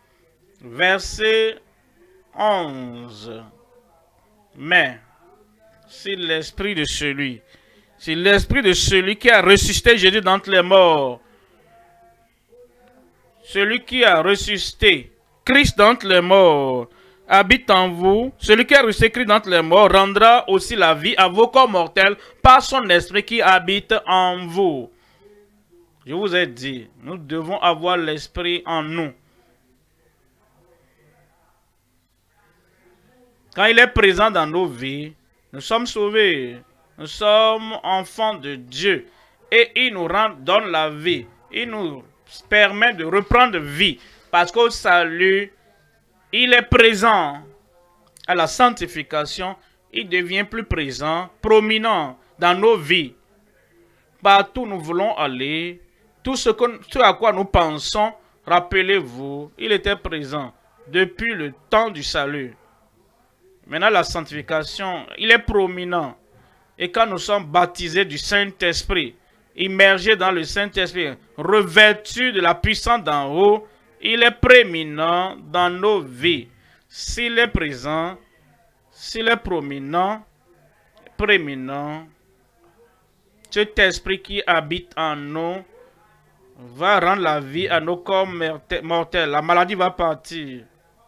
Verset onze. Mais, si l'esprit de celui, si l'esprit de celui qui a ressuscité Jésus d'entre les morts, celui qui a ressuscité Christ d'entre les morts, habite en vous, celui qui a ressuscité Christ d'entre les morts rendra aussi la vie à vos corps mortels par son esprit qui habite en vous. Je vous ai dit, nous devons avoir l'esprit en nous. Quand il est présent dans nos vies, nous sommes sauvés. Nous sommes enfants de Dieu. Et il nous rend, donne la vie. Il nous permet de reprendre vie. Parce qu'au salut, il est présent. À la sanctification, il devient plus présent, prominent dans nos vies. Partout où nous voulons aller, tout ce, que, ce à quoi nous pensons, rappelez-vous, il était présent depuis le temps du salut. Maintenant, la sanctification, il est prominent. Et quand nous sommes baptisés du Saint-Esprit, immergés dans le Saint-Esprit, revêtus de la puissance d'en haut, il est prééminent dans nos vies. S'il est présent, s'il est prominent, prééminent, cet esprit qui habite en nous va rendre la vie à nos corps mortels. La maladie va partir.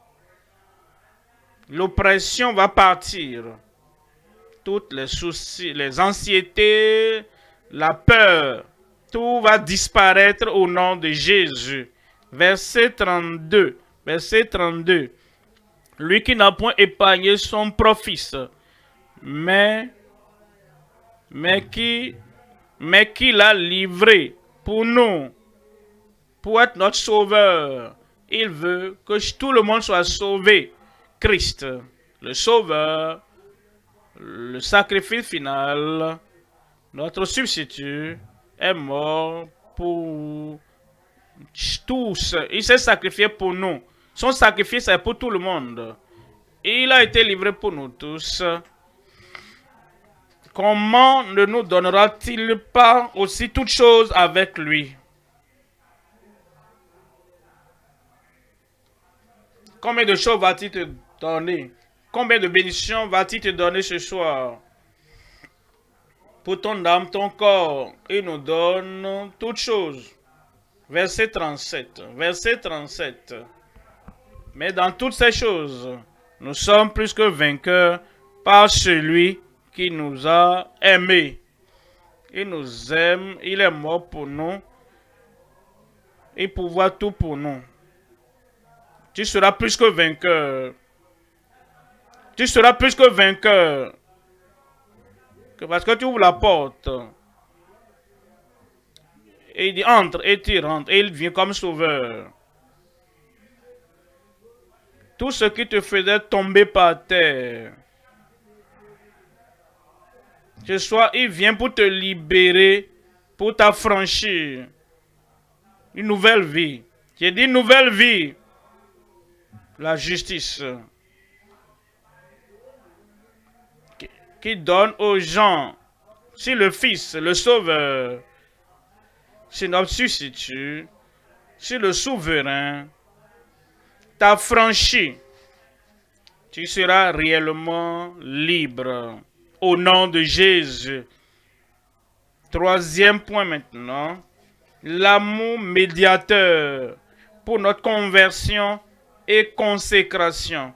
L'oppression va partir. Toutes les soucis, les anxiétés, la peur, tout va disparaître au nom de Jésus. Verset trente-deux. Verset trente-deux. Lui qui n'a point épargné son propre-fils, mais, mais qui, mais qui l'a livré pour nous, pour être notre sauveur. Il veut que tout le monde soit sauvé. Christ, le sauveur, le sacrifice final, notre substitut, est mort pour tous. Il s'est sacrifié pour nous. Son sacrifice est pour tout le monde. Il a été livré pour nous tous. comment ne nous donnera-t-il pas aussi toutes choses avec lui? Combien de choses va-t-il te donner? Combien de bénédictions va-t-il te donner ce soir? Pour ton âme, ton corps, il nous donne toutes choses. Verset trente-sept. Verset trente-sept. Mais dans toutes ces choses, nous sommes plus que vainqueurs par celui qui nous a aimés. Il nous aime, il est mort pour nous. Il pourvoit tout pour nous. Tu seras plus que vainqueur. Tu seras plus que vainqueur. Parce que tu ouvres la porte. Et il dit entre et tu rentres. Et il vient comme sauveur. Tout ce qui te faisait tomber par terre. Ce soir, il vient pour te libérer, pour t'affranchir. Une nouvelle vie. J'ai dit nouvelle vie. La justice. Qui, qui donne aux gens, si le Fils, le Sauveur, si notre substitut, si le souverain t'affranchit, tu seras réellement libre. Au nom de Jésus. Troisième point maintenant. L'amour médiateur pour notre conversion et consécration.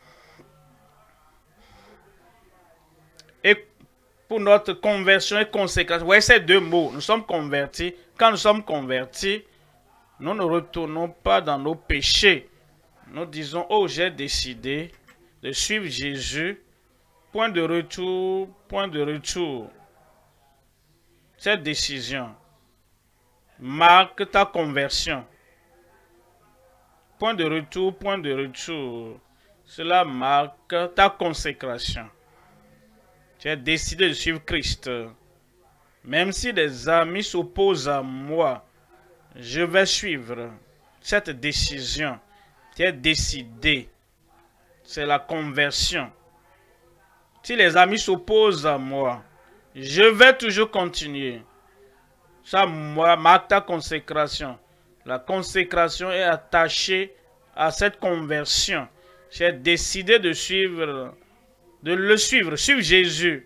Et pour notre conversion et consécration. Vous voyez ces deux mots. Nous sommes convertis. Quand nous sommes convertis, nous ne retournons pas dans nos péchés. Nous disons, oh, j'ai décidé de suivre Jésus. Point de retour, point de retour. Cette décision marque ta conversion. Point de retour, point de retour. Cela marque ta consécration. Tu as décidé de suivre Christ. Même si des amis s'opposent à moi, je vais suivre cette décision. Tu as décidé. C'est la conversion. Si les amis s'opposent à moi, je vais toujours continuer. Ça marque ta consécration. La consécration est attachée à cette conversion. J'ai décidé de suivre, de le suivre, suivre Jésus.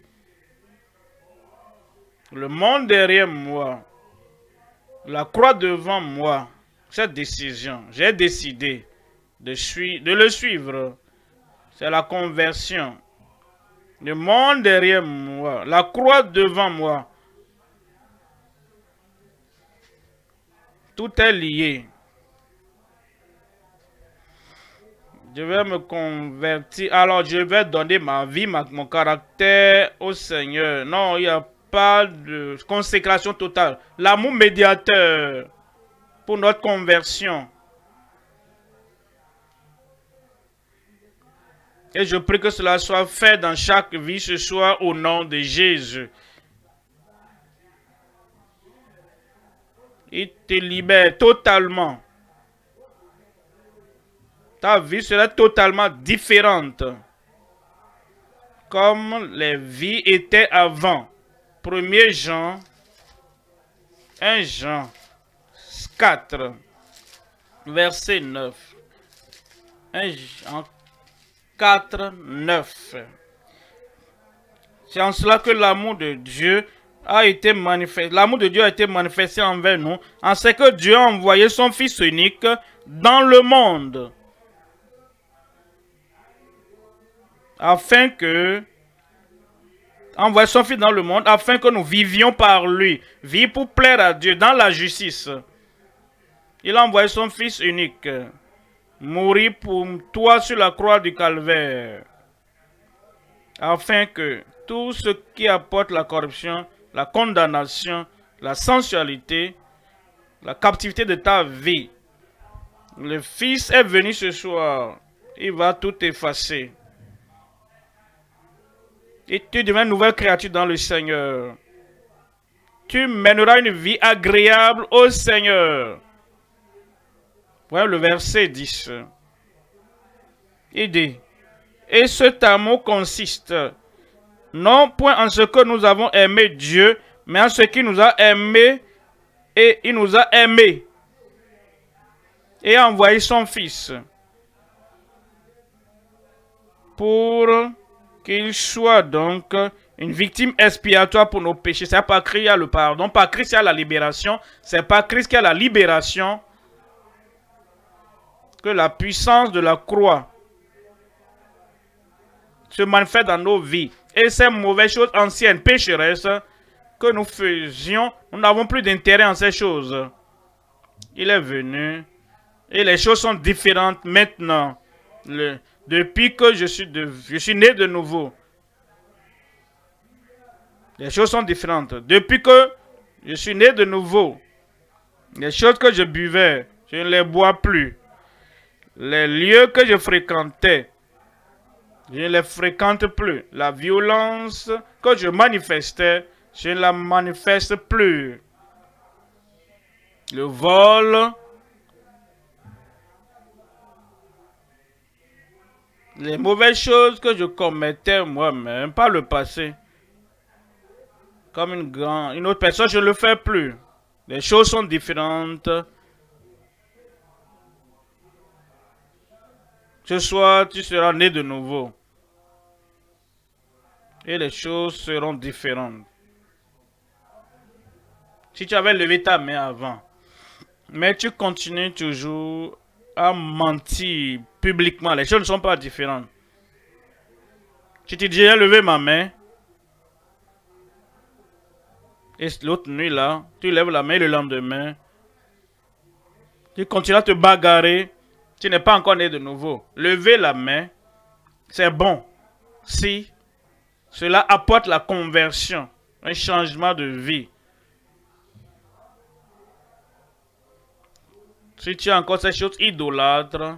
Le monde derrière moi, la croix devant moi, cette décision, j'ai décidé de, de le suivre. C'est la conversion. Le monde derrière moi, la croix devant moi. Tout est lié. Je vais me convertir. Alors je vais donner ma vie, ma, mon caractère au Seigneur. Non, il n'y a pas de consécration totale. L'amour médiateur pour notre conversion. Et je prie que cela soit fait dans chaque vie ce soir au nom de Jésus. Il te libère totalement. Ta vie sera totalement différente. Comme les vies étaient avant. premier Jean, premier Jean quatre, verset neuf. premier Jean quatre, neuf. C'est en cela que l'amour de Dieu a été manifesté. L'amour de Dieu a été manifesté envers nous, en ce que Dieu a envoyé son Fils unique dans le monde, afin que envoyer son Fils dans le monde, afin que nous vivions par lui, vivre pour plaire à Dieu dans la justice. Il a envoyé son Fils unique mourir pour toi sur la croix du calvaire, afin que tout ce qui apporte la corruption, la condamnation, la sensualité, la captivité de ta vie, le Fils est venu ce soir, il va tout effacer. Et tu deviens une nouvelle créature dans le Seigneur. Tu mèneras une vie agréable au Seigneur. Voilà le verset dix. Il dit, et cet amour consiste Non point en ce que nous avons aimé Dieu, mais en ce qu'il nous a aimés, et il nous a aimés, et a envoyé son Fils, pour qu'il soit donc une victime expiatoire pour nos péchés. C'est pas Christ qui a le pardon, pas Christ qui a la libération, c'est pas Christ qui a la libération, que la puissance de la croix se manifeste dans nos vies. Et ces mauvaises choses anciennes, pécheresses, que nous faisions, nous n'avons plus d'intérêt en ces choses. Il est venu, et les choses sont différentes maintenant. Le, depuis que je suis, de, je suis né de nouveau, les choses sont différentes. Depuis que je suis né de nouveau, les choses que je buvais, je ne les bois plus. Les lieux que je fréquentais, je ne les fréquente plus. La violence que je manifestais, je ne la manifeste plus. Le vol, les mauvaises choses que je commettais moi-même par le passé, comme une, grande, une autre personne, je ne le fais plus. Les choses sont différentes. Ce soir, tu seras né de nouveau. Et les choses seront différentes. Si tu avais levé ta main avant, mais tu continues toujours à mentir publiquement, les choses ne sont pas différentes. Tu te dis, j'ai levé ma main. Et l'autre nuit là, tu lèves la main le lendemain. Tu continues à te bagarrer. Tu n'es pas encore né de nouveau. Lever la main, c'est bon. Si cela apporte la conversion, un changement de vie. Si tu as encore ces choses idolâtres,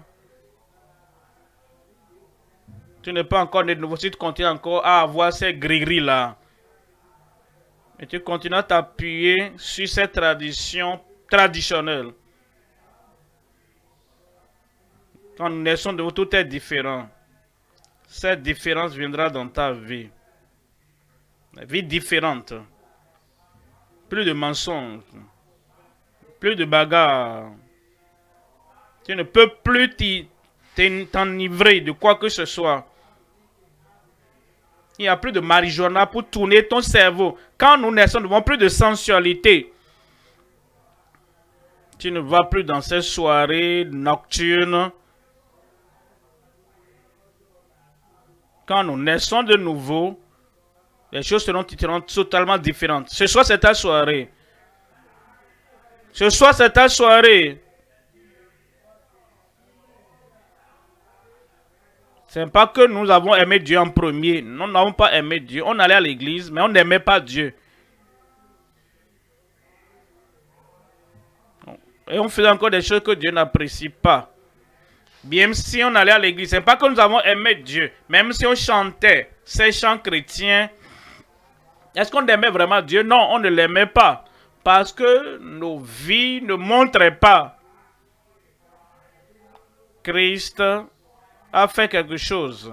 tu n'es pas encore né de nouveau. Si tu continues encore à avoir ces gris-gris là, et tu continues à t'appuyer sur ces traditions traditionnelles. Quand nous naissons de vous, tout est différent. Cette différence viendra dans ta vie. Une vie différente. Plus de mensonges. Plus de bagarres. Tu ne peux plus t'enivrer de quoi que ce soit. Il n'y a plus de marijuana pour tourner ton cerveau. Quand nous naissons, nous n'avons plus de sensualité. Tu ne vas plus dans ces soirées nocturnes. Quand nous naissons de nouveau, les choses seront totalement différentes. Ce soir, c'est ta soirée. Ce soir, c'est ta soirée. Ce n'est pas que nous avons aimé Dieu en premier. Nous n'avons pas aimé Dieu. On allait à l'église, mais on n'aimait pas Dieu. Et on faisait encore des choses que Dieu n'apprécie pas. Même si on allait à l'église, ce n'est pas que nous avons aimé Dieu. Même si on chantait ces chants chrétiens, est-ce qu'on aimait vraiment Dieu? Non, on ne l'aimait pas. Parce que nos vies ne montraient pas. Christ a fait quelque chose.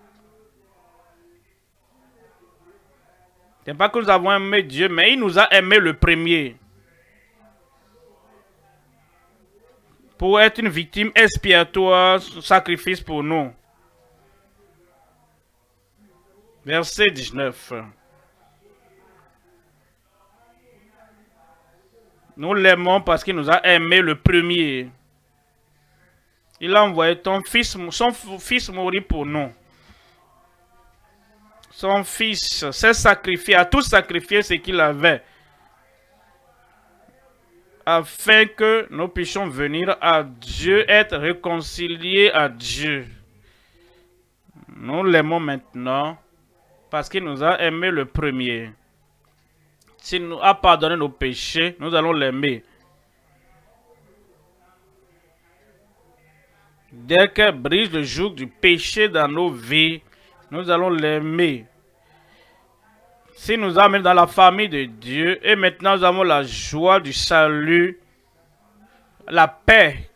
Ce n'est pas que nous avons aimé Dieu, mais il nous a aimé le premier. Pour être une victime expiatoire, sacrifice pour nous. Verset dix-neuf. Nous l'aimons parce qu'il nous a aimé le premier. Il a envoyé ton fils, son fils mourir pour nous. Son fils s'est sacrifié, a tout sacrifié ce qu'il avait, afin que nous puissions venir à Dieu, être réconciliés à Dieu. Nous l'aimons maintenant parce qu'il nous a aimé le premier. S'il nous a pardonné nos péchés, nous allons l'aimer. Dès qu'elle brise le joug du péché dans nos vies, nous allons l'aimer. S'il nous amène dans la famille de Dieu, et maintenant nous avons la joie du salut, la paix,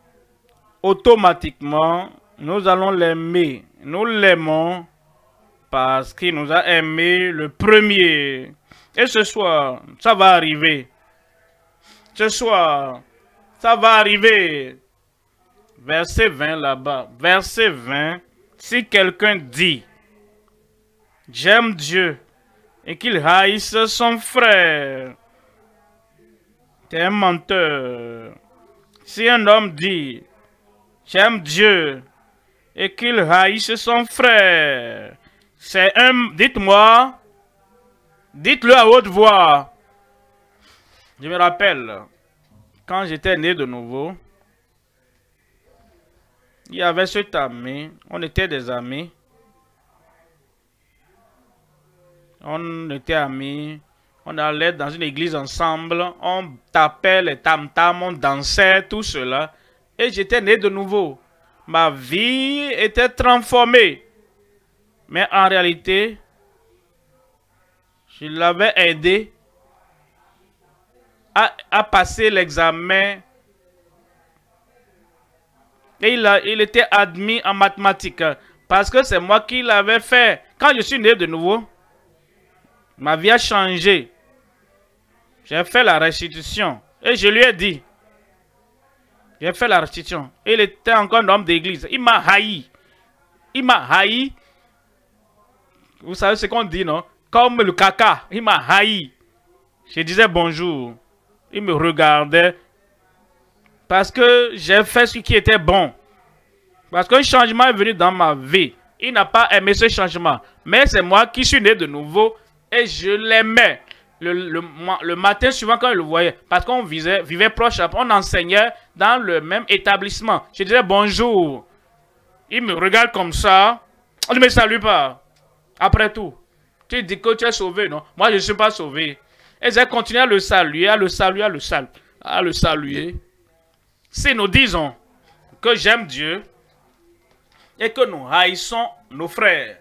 automatiquement, nous allons l'aimer. Nous l'aimons parce qu'il nous a aimés le premier. Et ce soir, ça va arriver. Ce soir, ça va arriver. Verset vingt là-bas. Verset vingt. Si quelqu'un dit, j'aime Dieu, et qu'il haïsse son frère, c'est un menteur. Si un homme dit, j'aime Dieu, et qu'il haïsse son frère, c'est un... Dites-moi, dites-le à haute voix. Je me rappelle, quand j'étais né de nouveau, il y avait cet ami, on était des amis. On était amis, on allait dans une église ensemble, on tapait les tam-tams, on dansait, tout cela. Et j'étais né de nouveau. Ma vie était transformée. Mais en réalité, je l'avais aidé à, à passer l'examen. Et il, a, il était admis en mathématiques. Parce que c'est moi qui l'avais fait. Quand je suis né de nouveau, ma vie a changé. J'ai fait la restitution. Et je lui ai dit. J'ai fait la restitution. Il était encore un homme d'église. Il m'a haï. Il m'a haï. Vous savez ce qu'on dit, non? Comme le caca. Il m'a haï. Je disais bonjour. Il me regardait. Parce que j'ai fait ce qui était bon. Parce qu'un changement est venu dans ma vie. Il n'a pas aimé ce changement. Mais c'est moi qui suis né de nouveau. Et je l'aimais. Le, le, le matin suivant quand je le voyais. Parce qu'on vivait, vivait proche. On enseignait dans le même établissement. Je disais bonjour. Il me regarde comme ça. On ne me salue pas. Après tout. Tu dis que tu es sauvé, non? Moi, je ne suis pas sauvé. Et j'ai continué à le saluer, à le saluer, à le saluer. À le saluer. Si nous disons que j'aime Dieu et que nous haïssons nos frères,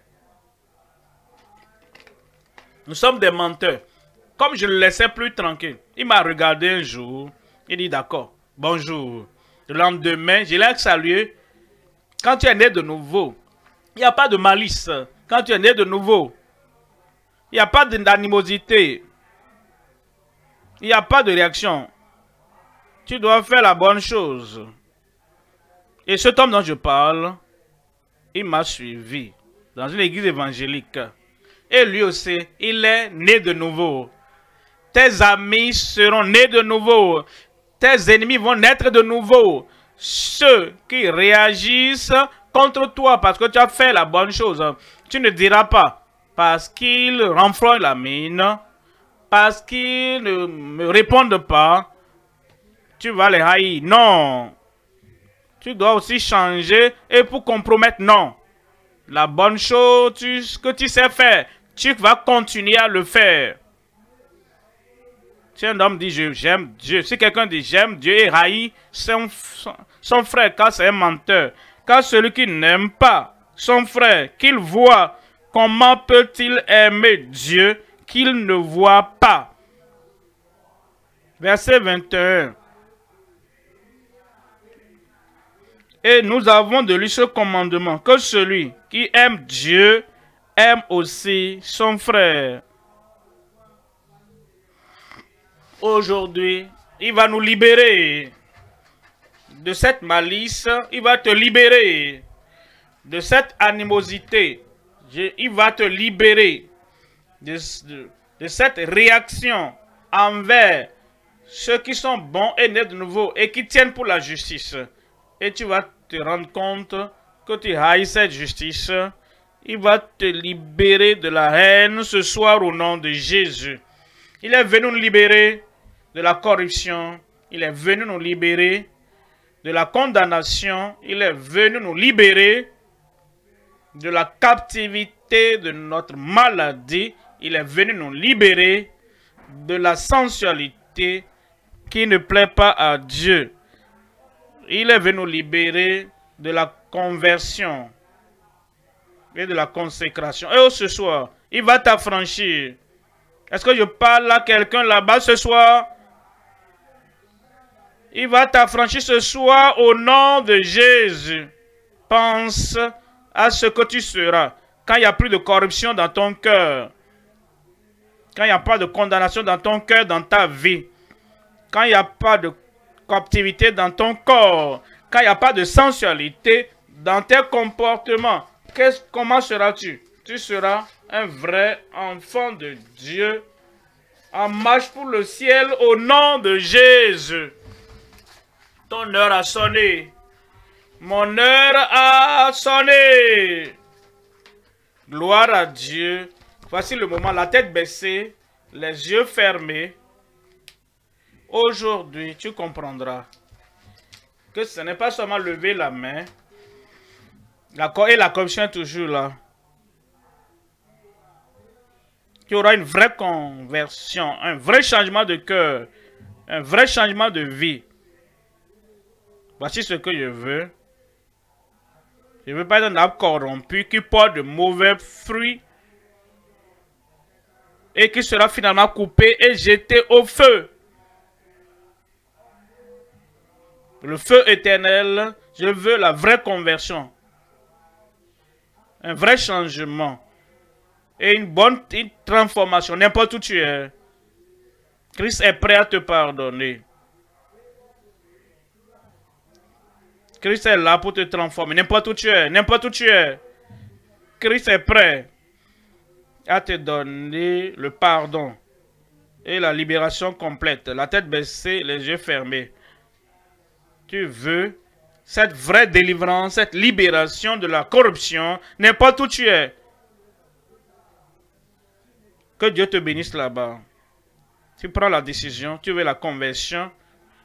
nous sommes des menteurs. Comme je ne le laissais plus tranquille, il m'a regardé un jour, il dit d'accord, bonjour. Le lendemain, je l'ai salué. Quand tu es né de nouveau, il n'y a pas de malice. Quand tu es né de nouveau, il n'y a pas d'animosité. Il n'y a pas de réaction. Tu dois faire la bonne chose. Et cet homme dont je parle, il m'a suivi dans une église évangélique. Et lui aussi, il est né de nouveau. Tes amis seront nés de nouveau. Tes ennemis vont naître de nouveau. Ceux qui réagissent contre toi parce que tu as fait la bonne chose, tu ne diras pas parce qu'ils renfrognent la mine, parce qu'ils ne me répondent pas, tu vas les haïr. Non. Tu dois aussi changer et pour compromettre, non. La bonne chose tu, que tu sais faire, tu vas continuer à le faire. Si un homme dit j'aime Dieu, si quelqu'un dit j'aime Dieu et haït son, son, son frère, car c'est un menteur. Car celui qui n'aime pas son frère, qu'il voit, comment peut-il aimer Dieu qu'il ne voit pas? Verset vingt et un. Et nous avons de lui ce commandement, que celui qui aime Dieu aime aussi son frère. Aujourd'hui, il va nous libérer de cette malice, il va te libérer de cette animosité, il va te libérer de, de, de cette réaction envers ceux qui sont bons et nés de nouveau et qui tiennent pour la justice. Et tu vas te rendre compte que tu haïs cette justice. Il va te libérer de la haine ce soir au nom de Jésus. Il est venu nous libérer de la corruption. Il est venu nous libérer de la condamnation. Il est venu nous libérer de la captivité de notre maladie. Il est venu nous libérer de la sensualité qui ne plaît pas à Dieu. Il est venu nous libérer de la conversion et de la consécration. Et ce soir, il va t'affranchir. Est-ce que je parle à quelqu'un là-bas ce soir? Il va t'affranchir ce soir au nom de Jésus. Pense à ce que tu seras. Quand il n'y a plus de corruption dans ton cœur, quand il n'y a pas de condamnation dans ton cœur, dans ta vie, quand il n'y a pas de captivité dans ton corps, quand il n'y a pas de sensualité dans tes comportements, comment seras-tu? Tu seras un vrai enfant de Dieu en marche pour le ciel au nom de Jésus. Ton heure a sonné. Mon heure a sonné. Gloire à Dieu. Voici le moment, la tête baissée, les yeux fermés. Aujourd'hui, tu comprendras que ce n'est pas seulement lever la main. Et la corruption est toujours là. Tu auras une vraie conversion, un vrai changement de cœur, un vrai changement de vie. Voici ce que je veux. Je ne veux pas être un arbre corrompu qui porte de mauvais fruits et qui sera finalement coupé et jeté au feu. Le feu éternel, je veux la vraie conversion. Un vrai changement. Et une bonne une transformation, n'importe où tu es. Christ est prêt à te pardonner. Christ est là pour te transformer, n'importe où tu es, n'importe où tu es. Christ est prêt à te donner le pardon et la libération complète. La tête baissée, les yeux fermés. Tu veux cette vraie délivrance, cette libération de la corruption, n'importe où tu es. Que Dieu te bénisse là-bas. Tu prends la décision, tu veux la conversion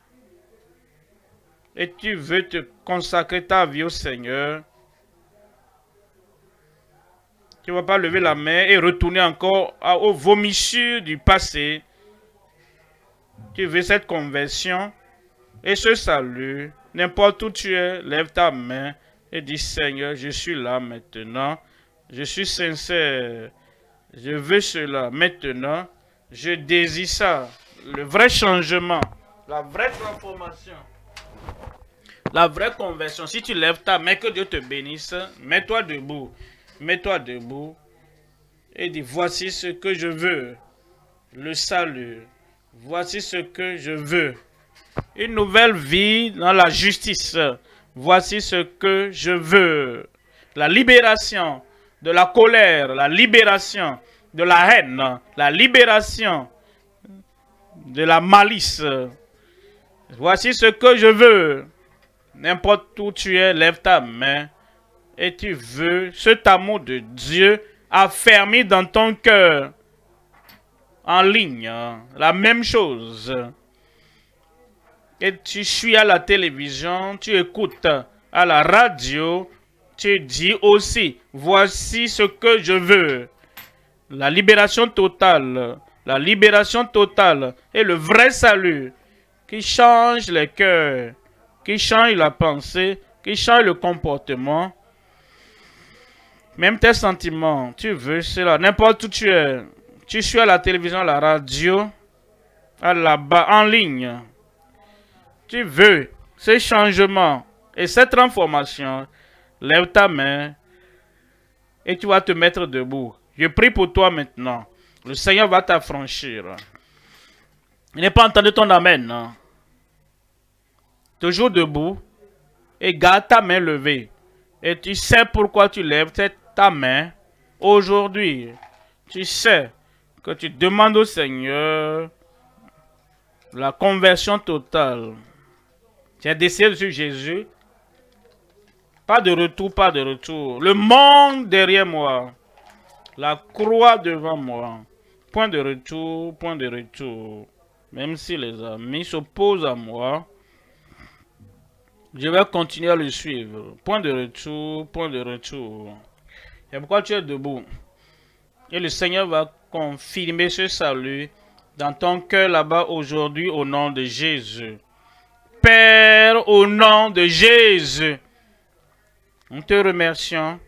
et tu veux te consacrer ta vie au Seigneur. Tu ne vas pas lever la main et retourner encore aux vomissures du passé. Tu veux cette conversion et ce salut. N'importe où tu es, lève ta main et dis Seigneur, je suis là maintenant. Je suis sincère. Je veux cela maintenant. Je désire ça. Le vrai changement. La vraie transformation. La vraie conversion. Si tu lèves ta main, que Dieu te bénisse. Mets-toi debout. Mets-toi debout. Et dis, voici ce que je veux. Le salut. Voici ce que je veux. Une nouvelle vie dans la justice. Voici ce que je veux. La libération de la colère, la libération de la haine, la libération de la malice. Voici ce que je veux. N'importe où tu es, lève ta main et tu veux cet amour de Dieu affermi dans ton cœur. En ligne, la même chose. Et tu suis à la télévision, tu écoutes à la radio, tu dis aussi, voici ce que je veux. La libération totale, la libération totale et le vrai salut qui change les cœurs, qui change la pensée, qui change le comportement. Même tes sentiments, tu veux cela, n'importe où tu es. Tu suis à la télévision, à la radio, à là-bas, en ligne. Tu veux ce changement et cette transformation, lève ta main et tu vas te mettre debout. Je prie pour toi maintenant. Le Seigneur va t'affranchir. Il n'est pas entendu ton amen. Non? Toujours debout et garde ta main levée. Et tu sais pourquoi tu lèves ta main aujourd'hui. Tu sais que tu demandes au Seigneur la conversion totale. Tu as décidé sur Jésus. Pas de retour, pas de retour. Le monde derrière moi. La croix devant moi. Point de retour, point de retour. Même si les amis s'opposent à moi, je vais continuer à le suivre. Point de retour, point de retour. Et pourquoi tu es debout? Et le Seigneur va confirmer ce salut dans ton cœur là-bas aujourd'hui au nom de Jésus. Père, au nom de Jésus, nous te remercions.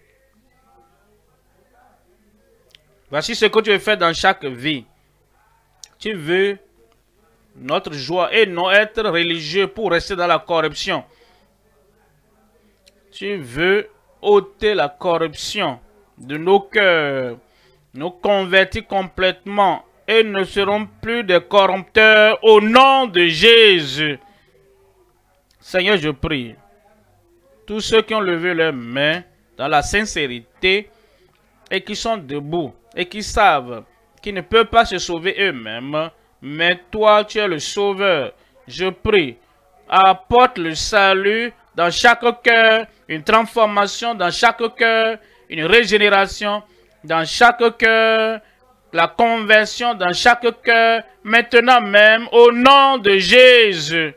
Voici ce que tu veux faire dans chaque vie. Tu veux notre joie et non être religieux pour rester dans la corruption. Tu veux ôter la corruption de nos cœurs, nous convertis complètement et ne serons plus des corrupteurs au nom de Jésus. Seigneur, je prie, tous ceux qui ont levé leurs mains dans la sincérité et qui sont debout et qui savent qu'ils ne peuvent pas se sauver eux-mêmes, mais toi, tu es le sauveur. Je prie, apporte le salut dans chaque cœur, une transformation dans chaque cœur, une régénération dans chaque cœur, la conversion dans chaque cœur, maintenant même, au nom de Jésus.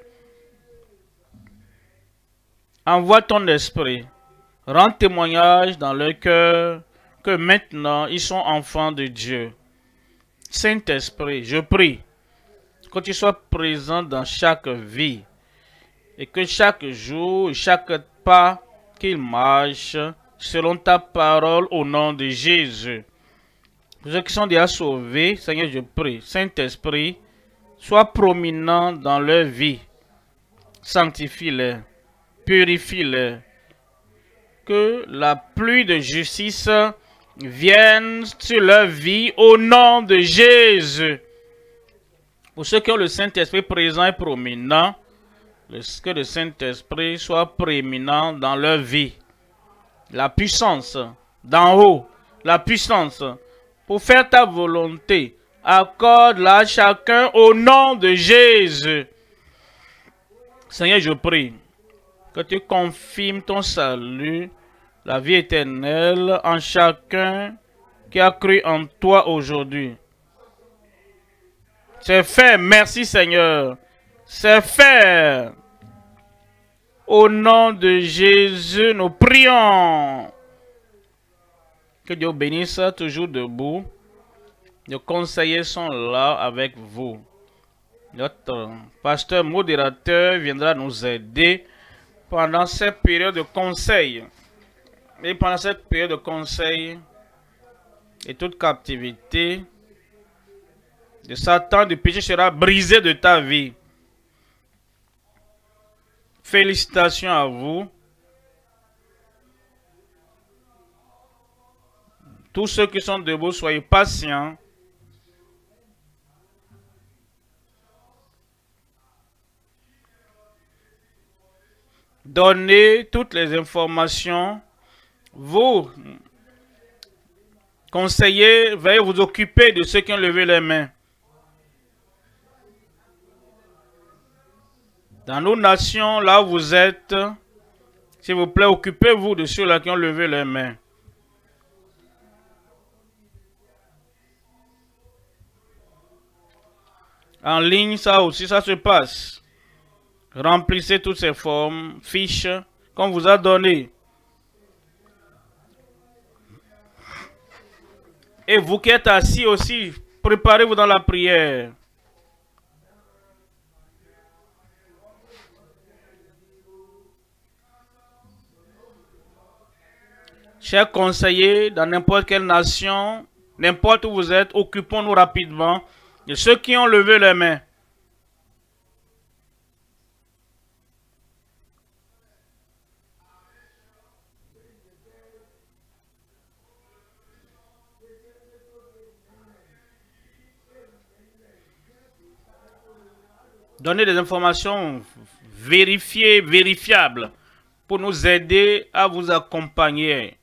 Envoie ton esprit, rends témoignage dans leur cœur que maintenant ils sont enfants de Dieu. Saint-Esprit, je prie que tu sois présent dans chaque vie et que chaque jour, chaque pas qu'ils marchent selon ta parole au nom de Jésus. Pour ceux qui sont déjà sauvés, Seigneur, je prie, Saint-Esprit, sois prominent dans leur vie. Sanctifie-les, purifie-les. Que la pluie de justice vienne sur leur vie au nom de Jésus. Pour ceux qui ont le Saint-Esprit présent et prominent, que le Saint-Esprit soit prééminent dans leur vie. La puissance d'en haut, la puissance pour faire ta volonté, accorde-la à chacun au nom de Jésus. Seigneur, je prie que tu confirmes ton salut, la vie éternelle en chacun qui a cru en toi aujourd'hui. C'est fait, merci Seigneur. C'est fait. Au nom de Jésus, nous prions. Que Dieu bénisse, toujours debout. Les conseillers sont là avec vous. Notre pasteur modérateur viendra nous aider pendant cette période de conseil. Et pendant cette période de conseil et toute captivité de Satan, du péché sera brisé de ta vie. Félicitations à vous. Tous ceux qui sont debout, soyez patients. Donnez toutes les informations. Vous, conseillers, veuillez vous occuper de ceux qui ont levé les mains. Dans nos nations, là où vous êtes, s'il vous plaît, occupez-vous de ceux-là qui ont levé les mains. En ligne, ça aussi, ça se passe. Remplissez toutes ces formes, fiches qu'on vous a données. Et vous qui êtes assis aussi, préparez-vous dans la prière. Chers conseillers, dans n'importe quelle nation, n'importe où vous êtes, occupons-nous rapidement de ceux qui ont levé les mains. Donnez des informations vérifiées, vérifiables, pour nous aider à vous accompagner.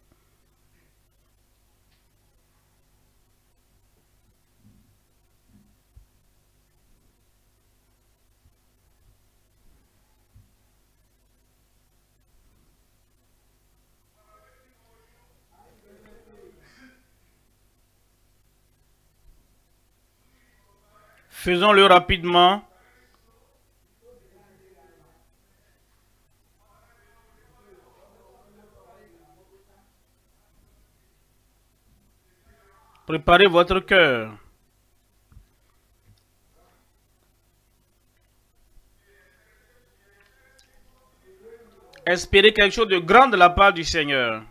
Faisons-le rapidement. Préparez votre cœur. Espérez quelque chose de grand de la part du Seigneur.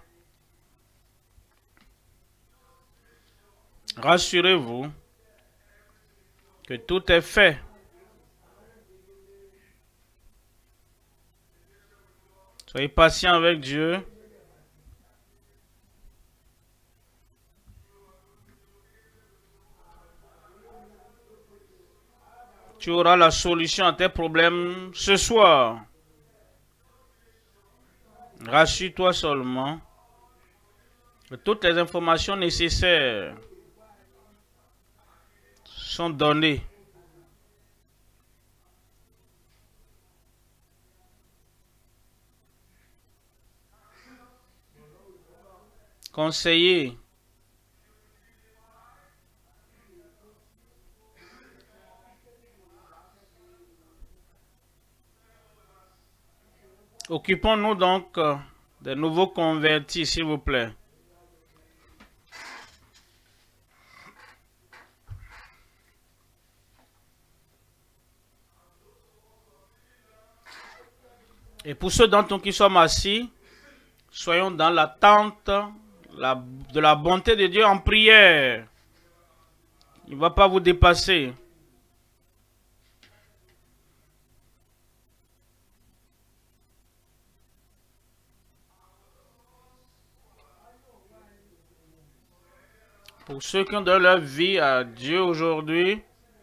Rassurez-vous que tout est fait. Soyez patient avec Dieu. Tu auras la solution à tes problèmes ce soir. Rassure-toi seulement que toutes les informations nécessaires sont données. Conseiller. Occupons-nous donc euh, des nouveaux convertis, s'il vous plaît. Et pour ceux d'entre nous qui sommes assis, soyons dans l'attente la, de la bonté de Dieu en prière. Il ne va pas vous dépasser. Pour ceux qui ont donné leur vie à Dieu aujourd'hui,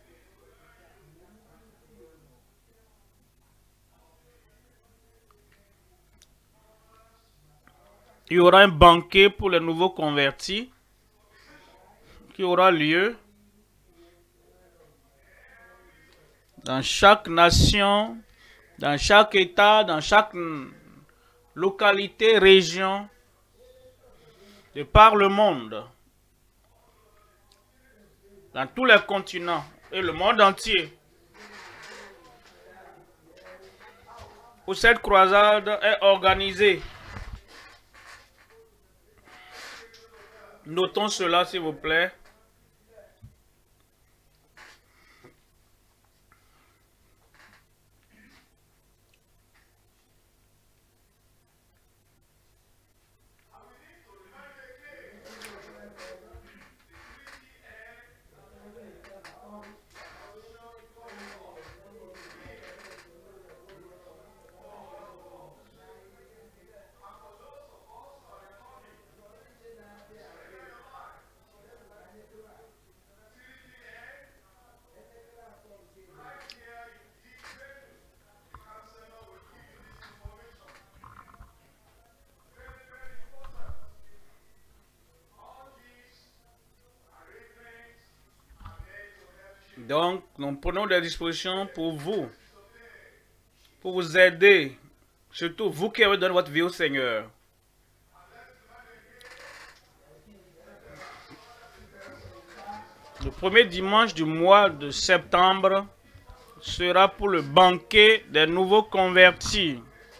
il y aura un banquet pour les nouveaux convertis qui aura lieu dans chaque nation, dans chaque État, dans chaque localité, région, de par le monde, dans tous les continents et le monde entier, où cette croisade est organisée. Notons cela, s'il vous plaît. Donc, nous prenons des dispositions pour vous, pour vous aider, surtout vous qui avez donné votre vie au Seigneur. Le premier dimanche du mois de septembre sera pour le banquet des nouveaux convertis.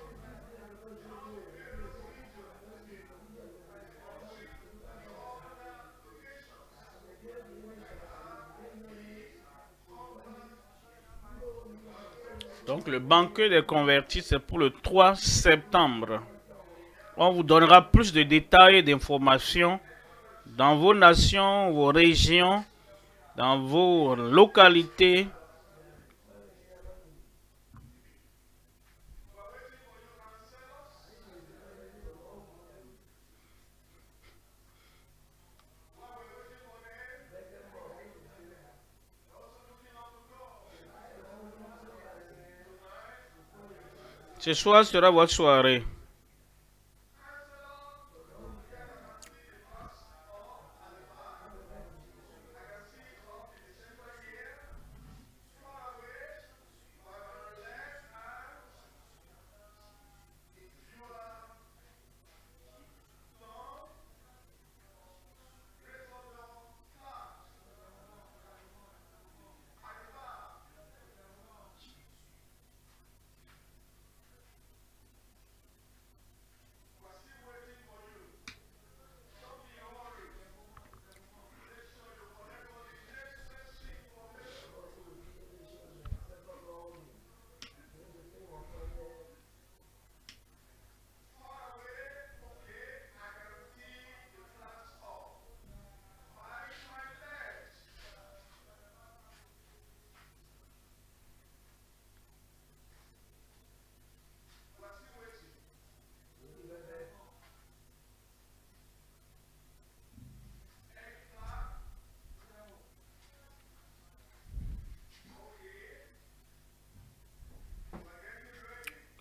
Donc le banquet des convertis, c'est pour le trois septembre. On vous donnera plus de détails et d'informations dans vos nations, vos régions, dans vos localités. Ce soir sera votre soirée.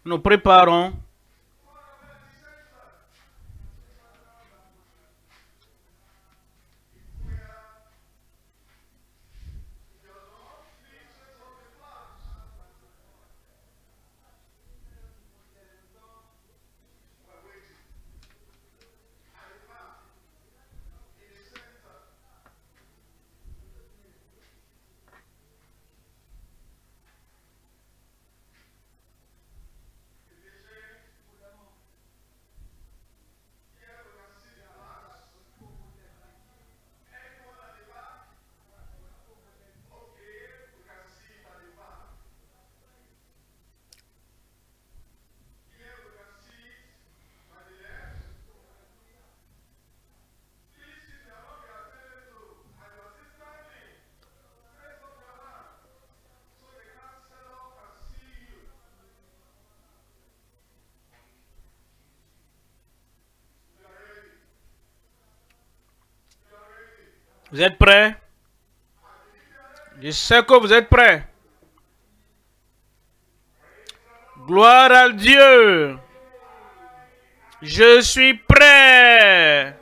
Nous préparons Vous êtes prêts? Je sais que vous êtes prêts. Gloire à Dieu. Je suis prêt.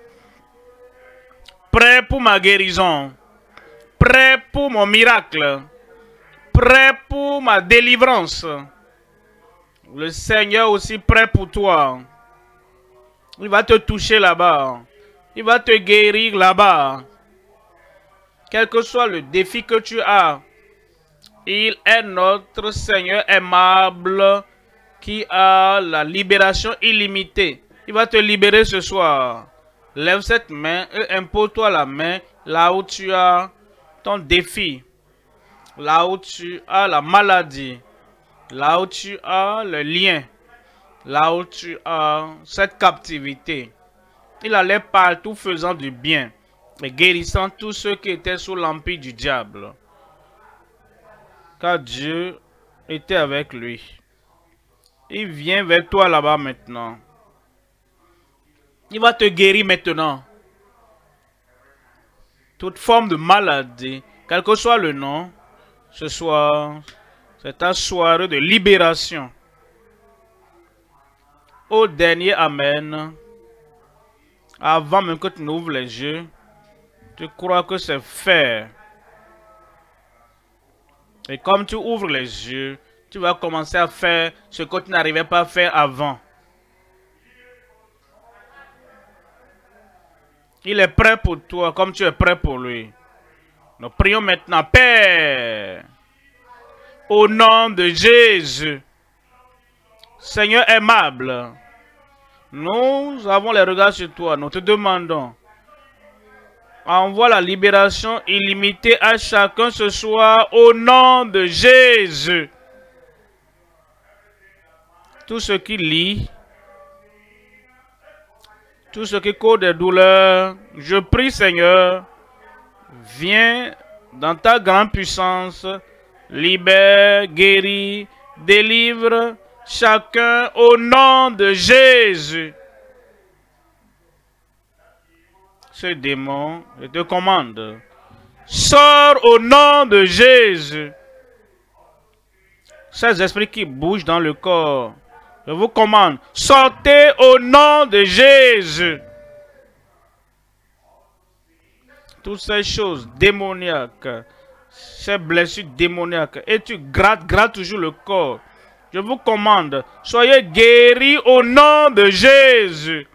Prêt pour ma guérison. Prêt pour mon miracle. Prêt pour ma délivrance. Le Seigneur aussi prêt pour toi. Il va te toucher là-bas. Il va te guérir là-bas. Quel que soit le défi que tu as, il est notre Seigneur aimable qui a la libération illimitée. Il va te libérer ce soir. Lève cette main et impose-toi la main là où tu as ton défi, là où tu as la maladie, là où tu as le lien, là où tu as cette captivité. Il allait partout faisant du bien et guérissant tous ceux qui étaient sous l'empire du diable. Car Dieu était avec lui. Il vient vers toi là-bas maintenant. Il va te guérir maintenant. Toute forme de maladie, quel que soit le nom, ce soir, c'est ta soirée de libération. Au dernier Amen, avant même que tu n'ouvres les yeux, tu crois que c'est fait. Et comme tu ouvres les yeux, tu vas commencer à faire ce que tu n'arrivais pas à faire avant. Il est prêt pour toi comme tu es prêt pour lui. Nous prions maintenant, Père, au nom de Jésus, Seigneur aimable, nous avons les regards sur toi, nous te demandons, envoie la libération illimitée à chacun ce soir au nom de Jésus. Tout ce qui lit, tout ce qui cause des douleurs, je prie Seigneur, viens dans ta grande puissance, libère, guéris, délivre chacun au nom de Jésus. Ce démon, je te commande, sors au nom de Jésus. Ces esprits qui bougent dans le corps, je vous commande, sortez au nom de Jésus. Toutes ces choses démoniaques, ces blessures démoniaques, et tu grattes, grattes toujours le corps. Je vous commande, soyez guéris au nom de Jésus.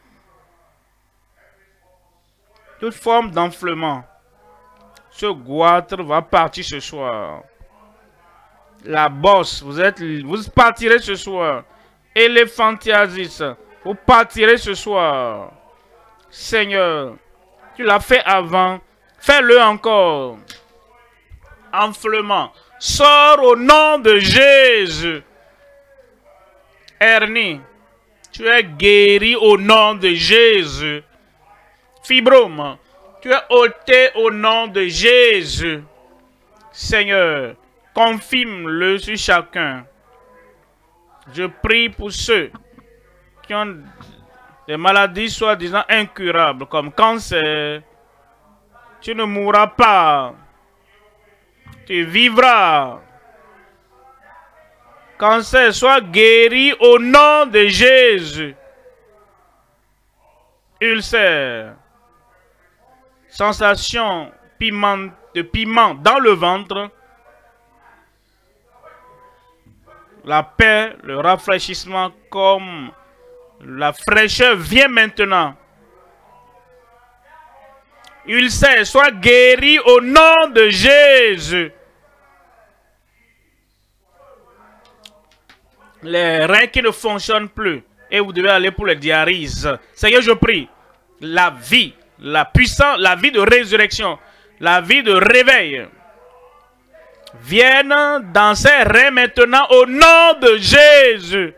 Toute forme d'enflement, ce goitre va partir ce soir. La bosse, vous êtes, vous partirez ce soir. Éléphantiasis, vous partirez ce soir. Seigneur, tu l'as fait avant, fais-le encore. Enflement, sors au nom de Jésus. Hernie, tu es guéri au nom de Jésus. Fibrome, tu es ôté au nom de Jésus. Seigneur, confirme-le sur chacun. Je prie pour ceux qui ont des maladies soi-disant incurables, comme cancer. Tu ne mourras pas. Tu vivras. Cancer, sois guéri au nom de Jésus. Ulcère. Sensation piment, de piment dans le ventre. La paix, le rafraîchissement comme la fraîcheur vient maintenant. Ulcère, sois guéri au nom de Jésus. Les reins qui ne fonctionnent plus et vous devez aller pour les dialyses. Seigneur, je prie, la vie, la puissance, la vie de résurrection, la vie de réveil viennent dans ces reins maintenant au nom de Jésus.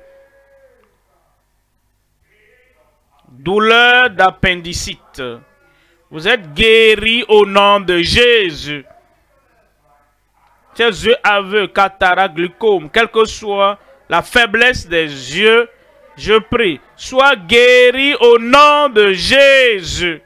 Douleur d'appendicite, vous êtes guéri au nom de Jésus. Ces yeux aveugles, cataracte, glaucome, quelle que soit la faiblesse des yeux, je prie, sois guéri au nom de Jésus.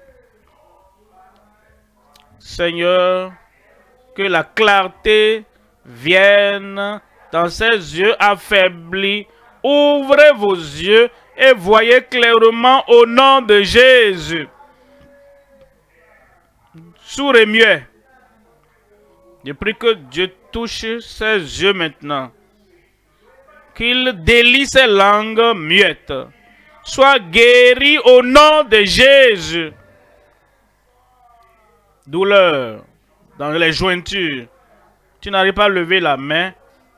Seigneur, que la clarté vienne dans ces yeux affaiblis. Ouvrez vos yeux et voyez clairement au nom de Jésus. Sourds et muets, je prie que Dieu touche ces yeux maintenant. Qu'il délie ses langues muettes. Sois guéri au nom de Jésus. Douleur dans les jointures. Tu n'arrives pas à lever la main.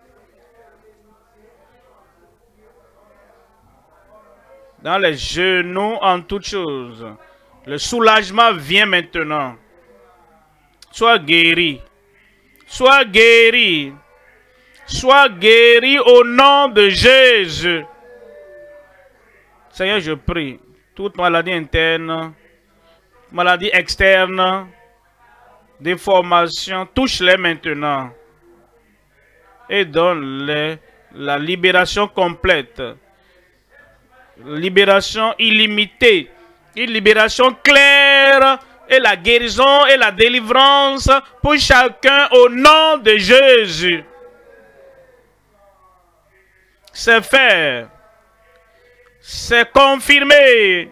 Dans les genoux, en toutes choses. Le soulagement vient maintenant. Sois guéri. Sois guéri. Sois guéri au nom de Jésus. Seigneur, je prie. Toute maladie interne, maladie externe, déformation, touche-les maintenant. Et donne-les la libération complète. Libération illimitée. Une libération claire. Et la guérison et la délivrance pour chacun au nom de Jésus. C'est fait. C'est confirmé.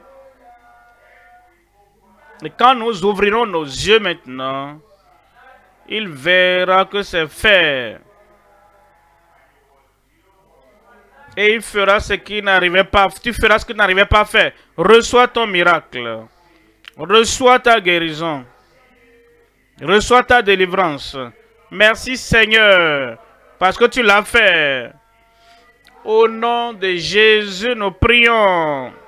Et quand nous ouvrirons nos yeux maintenant, il verra que c'est fait. Et il fera ce qu'il n'arrivait pas. Tu feras ce qu'il n'arrivait pas à faire. Reçois ton miracle. Reçois ta guérison. Reçois ta délivrance. Merci Seigneur, parce que tu l'as fait. Au nom de Jésus, nous prions.